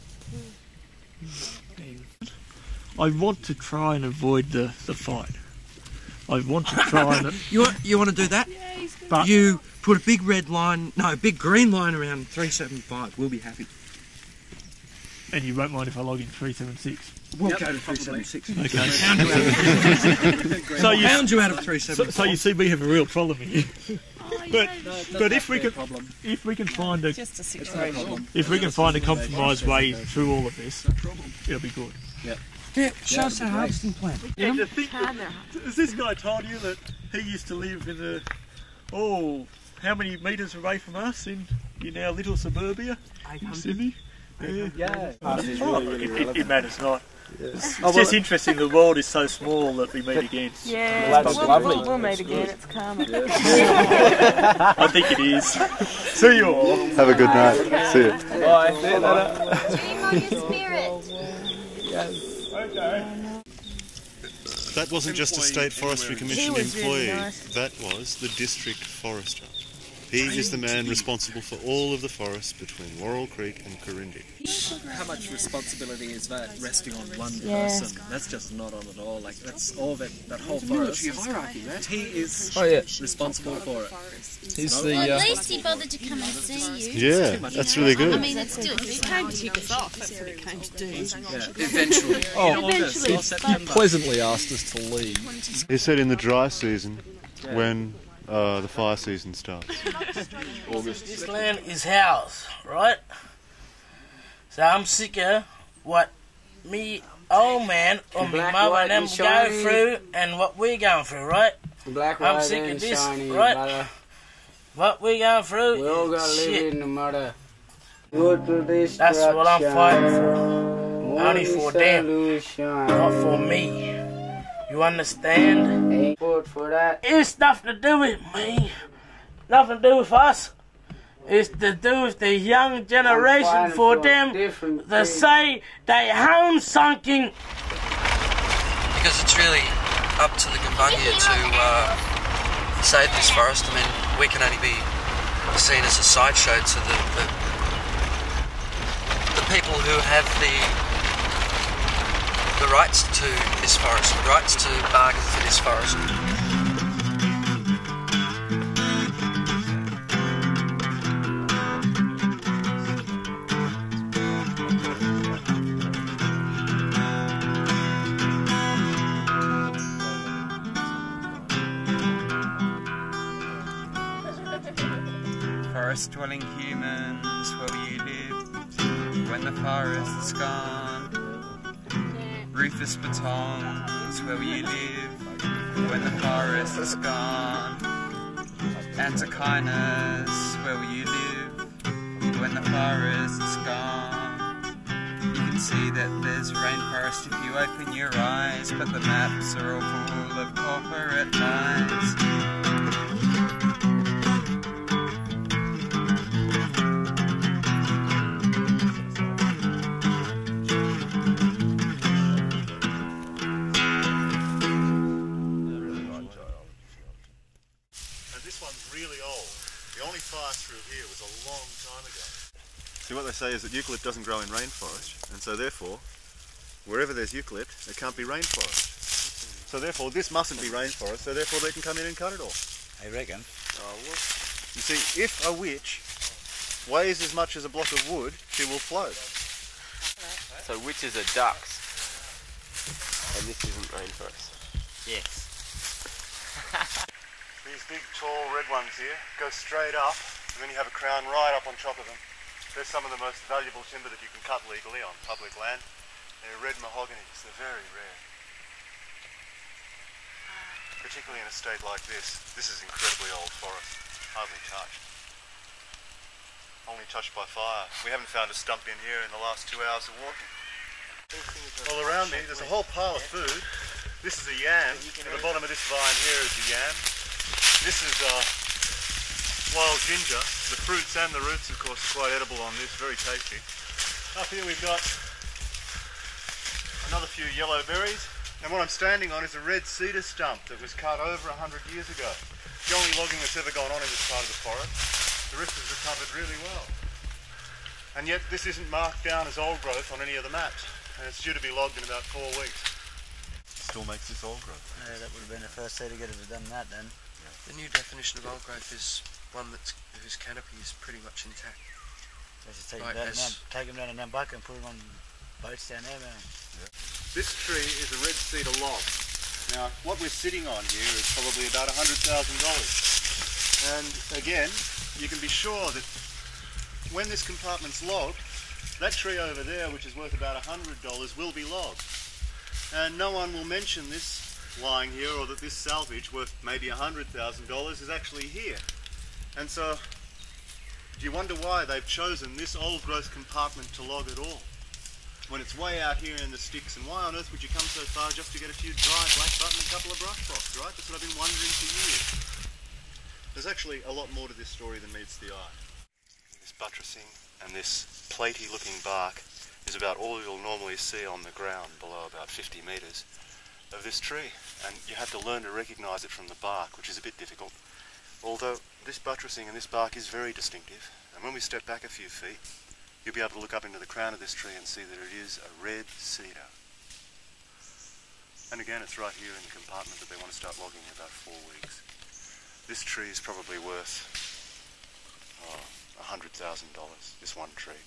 I want to try and avoid the fight. I want to try and... You want to do that? But you put a big red line, no, a big green line around 375. We'll be happy. And you won't mind if I log in 376? We'll go to 376. Okay. So you found you out of 375. So you see, we have a real problem here. But if we can find a compromise way through all of this, it'll be good. Yeah, show us our harvesting plan. And to think has this guy told you that he used to live in how many metres away from us in our little suburbia in Sydney? Yeah. It matters not. It's just interesting, the world is so small that we meet again. Yeah, we'll meet again, it's karma. I think it is. See you all. Have a good night. See you. Bye. See you later. Dream on your spirit. Yes. Okay. That wasn't just a State Forestry Commission employee, that was the District Forester. He is the man responsible for all of the forests between Laurel Creek and Corindi. How much responsibility is that resting on one person? That's just not on at all. Like, that's all that whole forest. Hierarchy, right? He is responsible for it. He's well, at least he bothered to come and see you. Yeah, that's really good. I mean, it's still he came to tick us off. That's what he came to do. Yeah, eventually. He pleasantly asked us to leave. He said in the dry season, when the fire season starts. August. This land is ours, right? So I'm sick of what me old man or my mother and them go through and what we going through, right? Black, I'm white, sick of and this, shiny, right? brother. What we going through We all gotta shit. live in the mother. Good to this. That's what I'm fighting for. Only for them, not for me. You understand? Ain't good for that. It's nothing to do with me. Nothing to do with us. It's to do with the young generation for them to say they home sunking. Because it's really up to the Gumbaynggirr to save this forest. I mean, we can only be seen as a sideshow to the people who have the rights to this forest, the rights to bargain for this forest. Forest-dwelling humans, where will you live when the forest's gone? Rufus Batons, where will you live when the forest's gone? Antechinus, where will you live when the forest's gone? You can see that there's rainforest if you open your eyes, but the maps are all full of corporate lies. See, what they say is that eucalypt doesn't grow in rainforest, and so therefore, wherever there's eucalypt, there can't be rainforest. So therefore, this mustn't be rainforest, so therefore they can come in and cut it all. I reckon. Oh, look. You see, if a witch weighs as much as a block of wood, she will float. So witches are ducks, and this isn't rainforest. Yes. These big, tall, red ones here go straight up, and then you have a crown right up on top of them. They're some of the most valuable timber that you can cut legally on public land. They're red mahoganies. They're very rare. Particularly in a state like this. This is incredibly old forest. Hardly touched. Only touched by fire. We haven't found a stump in here in the last 2 hours of walking. All around me there's a whole pile of food. This is a yam. At the bottom of this vine here is a yam. This is wild ginger. The fruits and the roots, of course, are quite edible on this, very tasty. Up here we've got another few yellow berries, and what I'm standing on is a red cedar stump that was cut over 100 years ago. The only logging that's ever gone on in this part of the forest. The rest has recovered really well. And yet this isn't marked down as old growth on any of the maps, and it's due to be logged in about 4 weeks. Still makes this old growth. Yeah, that would have been the first cedar to have done that then. The new definition of old growth is one whose canopy is pretty much intact. Let's just take them down in Nambucca and put them on boats down there, man. Yeah. This tree is a red cedar log. Now, what we're sitting on here is probably about $100,000. And again, you can be sure that when this compartment's logged, that tree over there, which is worth about $100, will be logged. And no one will mention this lying here, or that this salvage worth maybe $100,000 is actually here. And so, do you wonder why they've chosen this old growth compartment to log at all? When it's way out here in the sticks, and why on earth would you come so far just to get a few dry blackbutt and a couple of brush box, right? That's what I've been wondering for years. There's actually a lot more to this story than meets the eye. This buttressing and this platy looking bark is about all you'll normally see on the ground below about 50 metres of this tree, and you have to learn to recognise it from the bark, which is a bit difficult. Although this buttressing and this bark is very distinctive, and when we step back a few feet, you'll be able to look up into the crown of this tree and see that it is a red cedar. And again, it's right here in the compartment that they want to start logging in about 4 weeks. This tree is probably worth $100,000, this one tree.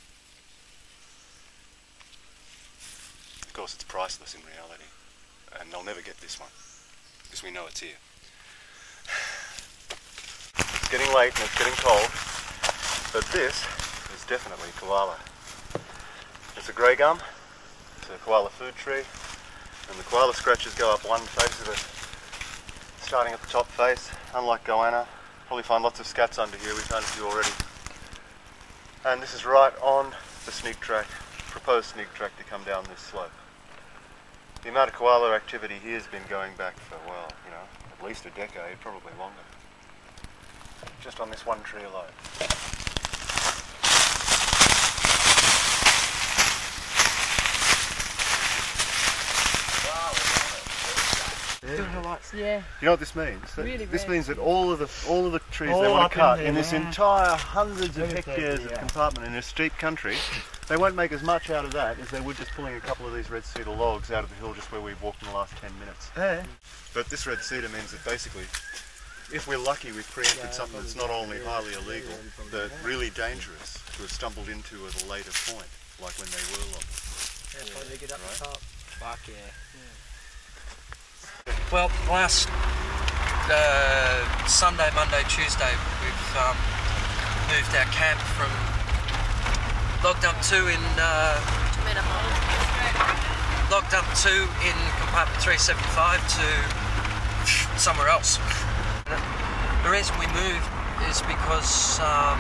Of course, it's priceless in reality, and they'll never get this one, because we know it's here. It's getting late and it's getting cold, but this is definitely koala. It's a grey gum, It's a koala food tree, and the koala scratches go up one face of it, starting at the top face. Unlike goanna, probably find lots of scats under here. We found a few already. And this is right on the sneak track, proposed sneak track to come down this slope. The amount of koala activity here has been going back for, well, you know, at least a decade, probably longer. Just on this one tree alone. Yeah. You know what this means? Really this rare. means that all of the trees All they want up to cut in in there, this yeah. entire hundreds of hectares of compartment in a steep country, they won't make as much out of that as they would just pulling a couple of these red cedar logs out of the hill just where we've walked in the last 10 minutes. Yeah. But this red cedar means that basically, if we're lucky, we've preempted something that's not only highly illegal, but really dangerous to have stumbled into at a later point, like when they were logged. Yeah, probably get up the top. Fuck yeah. Well, last Sunday, Monday, Tuesday, we've moved our camp from log dump 2 in log dump 2 in compartment 375 to somewhere else. The reason we moved is because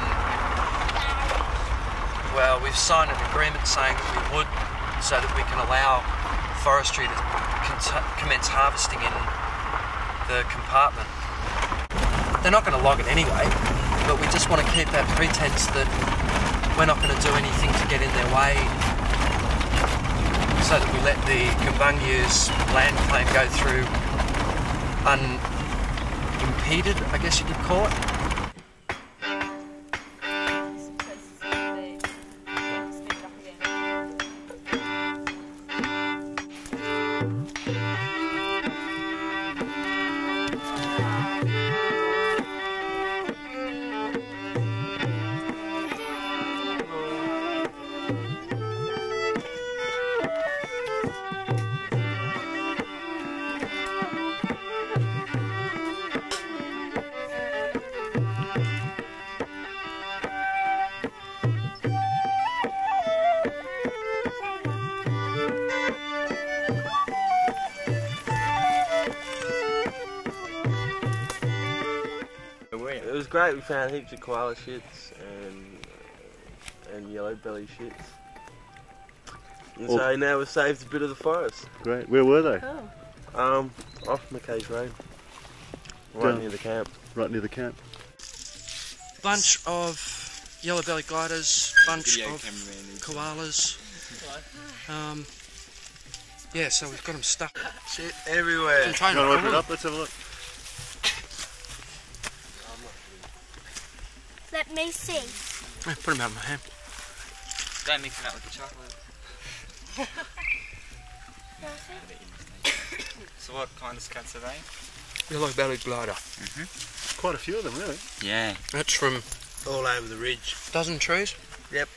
well, we've signed an agreement saying that we would, so that we can allow forestry to commence harvesting in the compartment. They're not going to log it anyway, but we just want to keep that pretense that we're not going to do anything to get in their way, so that we let the Kumbungyu's land claim go through unimpeded, I guess you could call it. It was great. We found heaps of koala shits and yellow belly shits. And so now we've saved a bit of the forest. Great. Where were they? Off McKay's Road. Right near the camp. Right near the camp. Bunch of yellow belly gliders, bunch of koalas. Yeah, so we've got them stuck. Shit everywhere. You want to open it up? Let's have a look. Let me see. Yeah, put them out of my hand. Don't mix it up with the chocolate. So what kind of scats are they? Yellow bellied glider. Quite a few of them, really. Yeah. That's from all over the ridge. Dozen trees? Yep.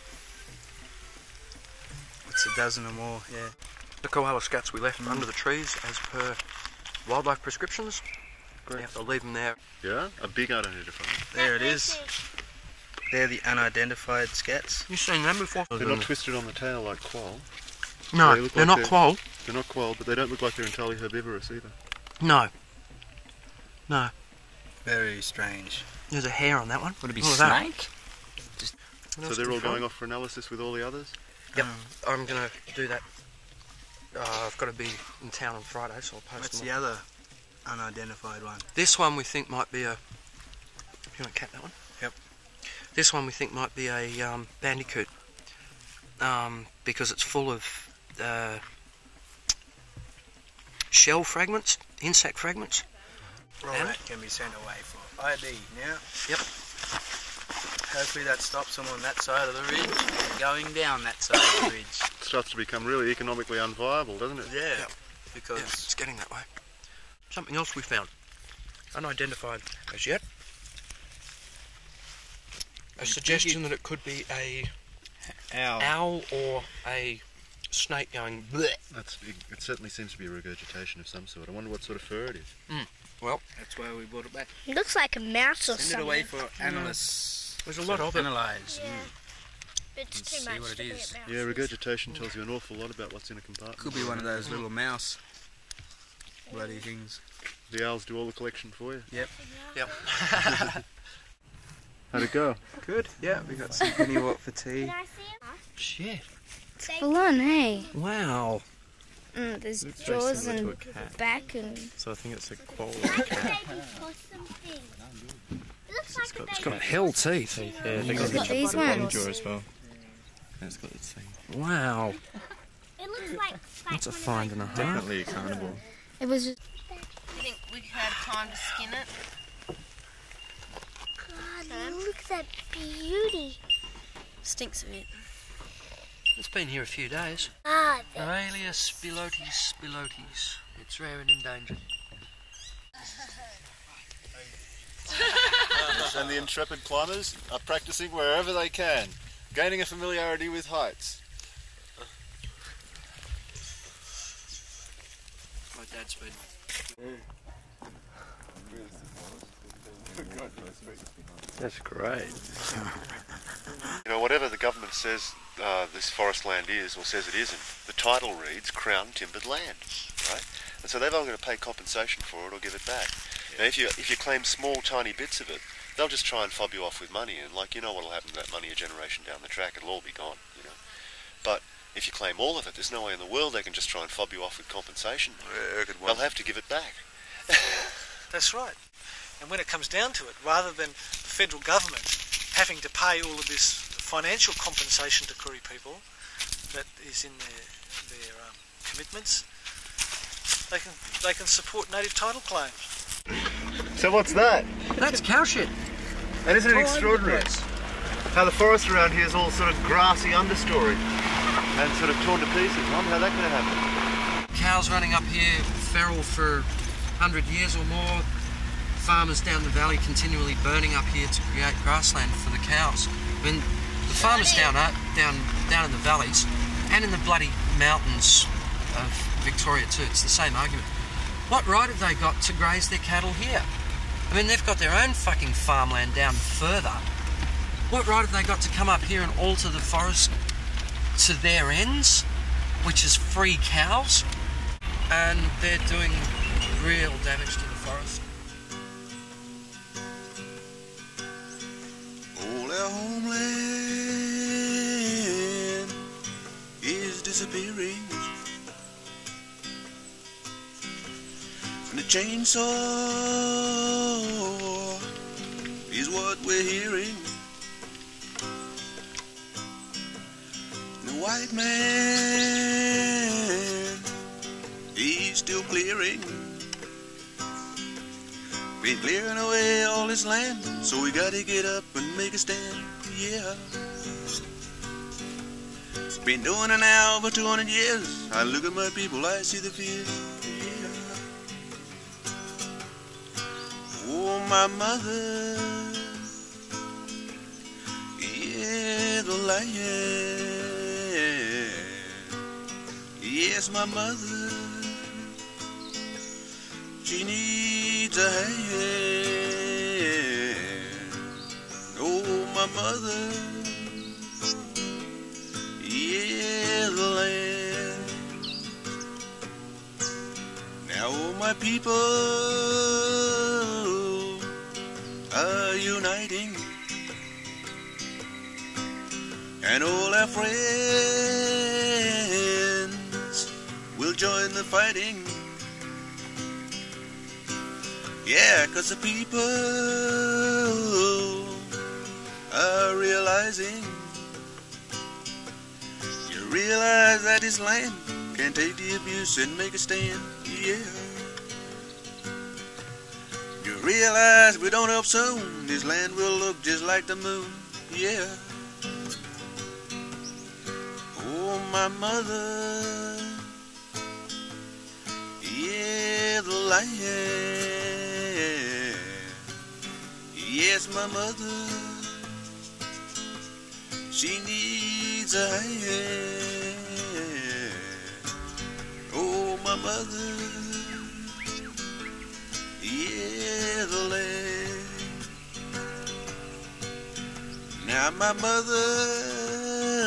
It's a dozen or more, yeah. The koala scats we left under the trees as per wildlife prescriptions. Great. You have to leave them there. Yeah, a big unidentified. There it is. They're the unidentified scats. You've seen them before? They're not twisted on the tail like quoll. No, they're not quoll. They're not quoll, but they don't look like they're entirely herbivorous either. No. No. Very strange. There's a hair on that one. Would it be snake? So they're all going off for analysis with all the others? Yep. I'm going to do that. I've got to be in town on Friday, so I'll post What's them the other unidentified one? This one we think might be a... You want to cat that one? Yep. This one we think might be a bandicoot. Because it's full of shell fragments, insect fragments. All that can be sent away for ID now. Yep. Hopefully that stops them on that side of the ridge and going down that side of the ridge. It starts to become really economically unviable, doesn't it? Yeah. Yep. Because it's getting that way. Something else we found, unidentified as yet. A suggestion that it could be a owl or a snake going bleh. It certainly seems to be a regurgitation of some sort. I wonder what sort of fur it is. Well, that's why we brought it back. It looks like a mouse or something. Send it away for analysis. There's a lot of it. Analyze. It's too see much what it to be is. a mouse. Yeah, regurgitation tells you an awful lot about what's in a compartment. Could be one of those little mouse bloody things. The owls do all the collection for you? Yep. Yep. How'd it go? Good, yeah, we got some pennywort for tea. Shit. It's full on, hey? Wow. There's Looks very jaws similar to and a cat. back and... So I think it's a quality cat. It's got hell teeth. Yeah, It's got these ones. jaw as well. And it's got its thing. Wow. It looks like That's a find and a half. Definitely a carnivore. It was just... You think we have time to skin it? God, look at that beauty. Stinks a bit. It's been here a few days. Ah, Aurelia spilotes spilotes. It's rare and endangered. And the intrepid climbers are practicing wherever they can, gaining a familiarity with heights. My dad's been. That's great. You know, whatever the government says this forest land is, or says it isn't, the title reads Crown Timbered Land, right? And so they've either got to pay compensation for it or give it back. Now, if you claim small, tiny bits of it, they'll just try and fob you off with money, and like, you know what'll happen to that money a generation down the track, it'll all be gone, you know. But if you claim all of it, there's no way in the world they can just try and fob you off with compensation. They'll have to give it back. That's right. And when it comes down to it, rather than the federal government having to pay all of this financial compensation to Koori people that is in their commitments, they can support native title claims. So what's that? That's cow shit. And isn't it extraordinary how the forest around here is all sort of grassy understory and sort of torn to pieces? I wonder how that could have happened. Cows running up here, feral for 100 years or more. Farmers down the valley continually burning up here to create grassland for the cows. I mean, the farmers down in the valleys and in the bloody mountains of Victoria too, it's the same argument. What right have they got to graze their cattle here? I mean, they've got their own fucking farmland down further. What right have they got to come up here and alter the forest to their ends, which is free cows? And they're doing real damage to the forest. All our homeland is disappearing. And the chainsaw is what we're hearing. The white man, he's still clearing. Been clearing away all this land, so we gotta get up and make a stand, yeah. Been doing it now for 200 years. I look at my people, I see the fears, yeah. Oh, my mother, yeah, the lion. Yes, my mother, she needs a hand. Oh, my mother, yeah, the land. Now all my people are uniting, and all our friends will join the fighting. Yeah, 'cause the people are realizing. You realize that this land can take the abuse and make a stand, yeah. You realize if we don't help soon, this land will look just like the moon, yeah. Oh, my mother, yeah, the lion. Yes, my mother, she needs a hand. Oh, my mother, yeah, the land. Now my mother,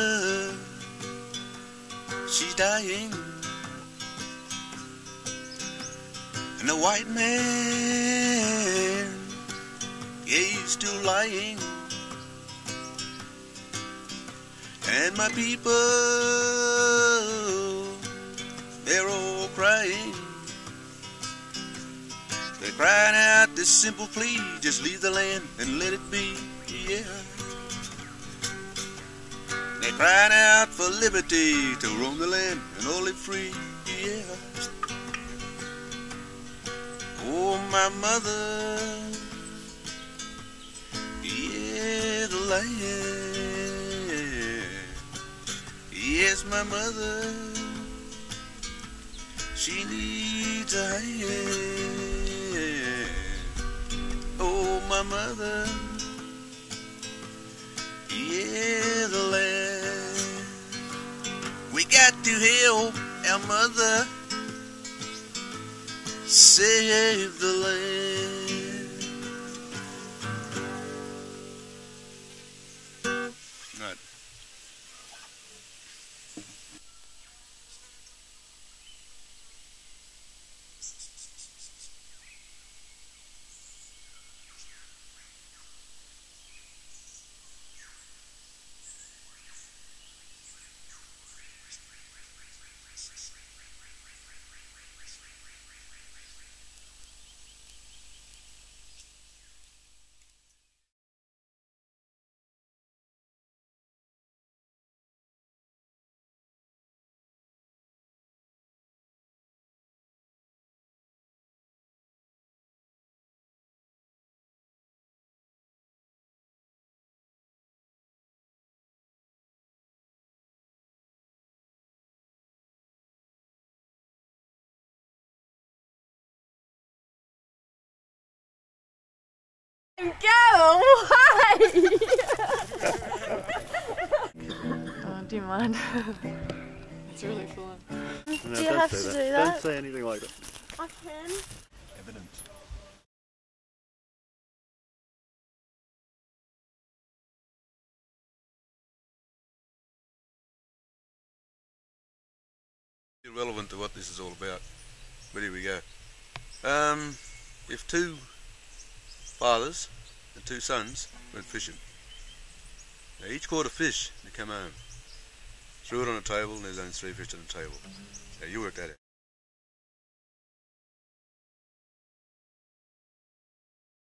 dying, and the white man, yeah, he's still lying. And my people, they're all crying. They're crying out this simple plea, just leave the land and let it be, yeah. They're crying out for liberty, to roam the land and all live free, yeah. Oh, my mother, yeah, the land. Yes, my mother, she needs a hand. Oh, my mother, yeah, the land. We got to help our mother save the land. Right. Go away! Do you mind? It's really fun. No, do you have to do that? Don't say anything like that. I can. Evidence. Irrelevant to what this is all about, but here we go. If two fathers and two sons went fishing, they each caught a fish and they come home, threw it on a table, and there's only 3 fish on the table. Now you work that out.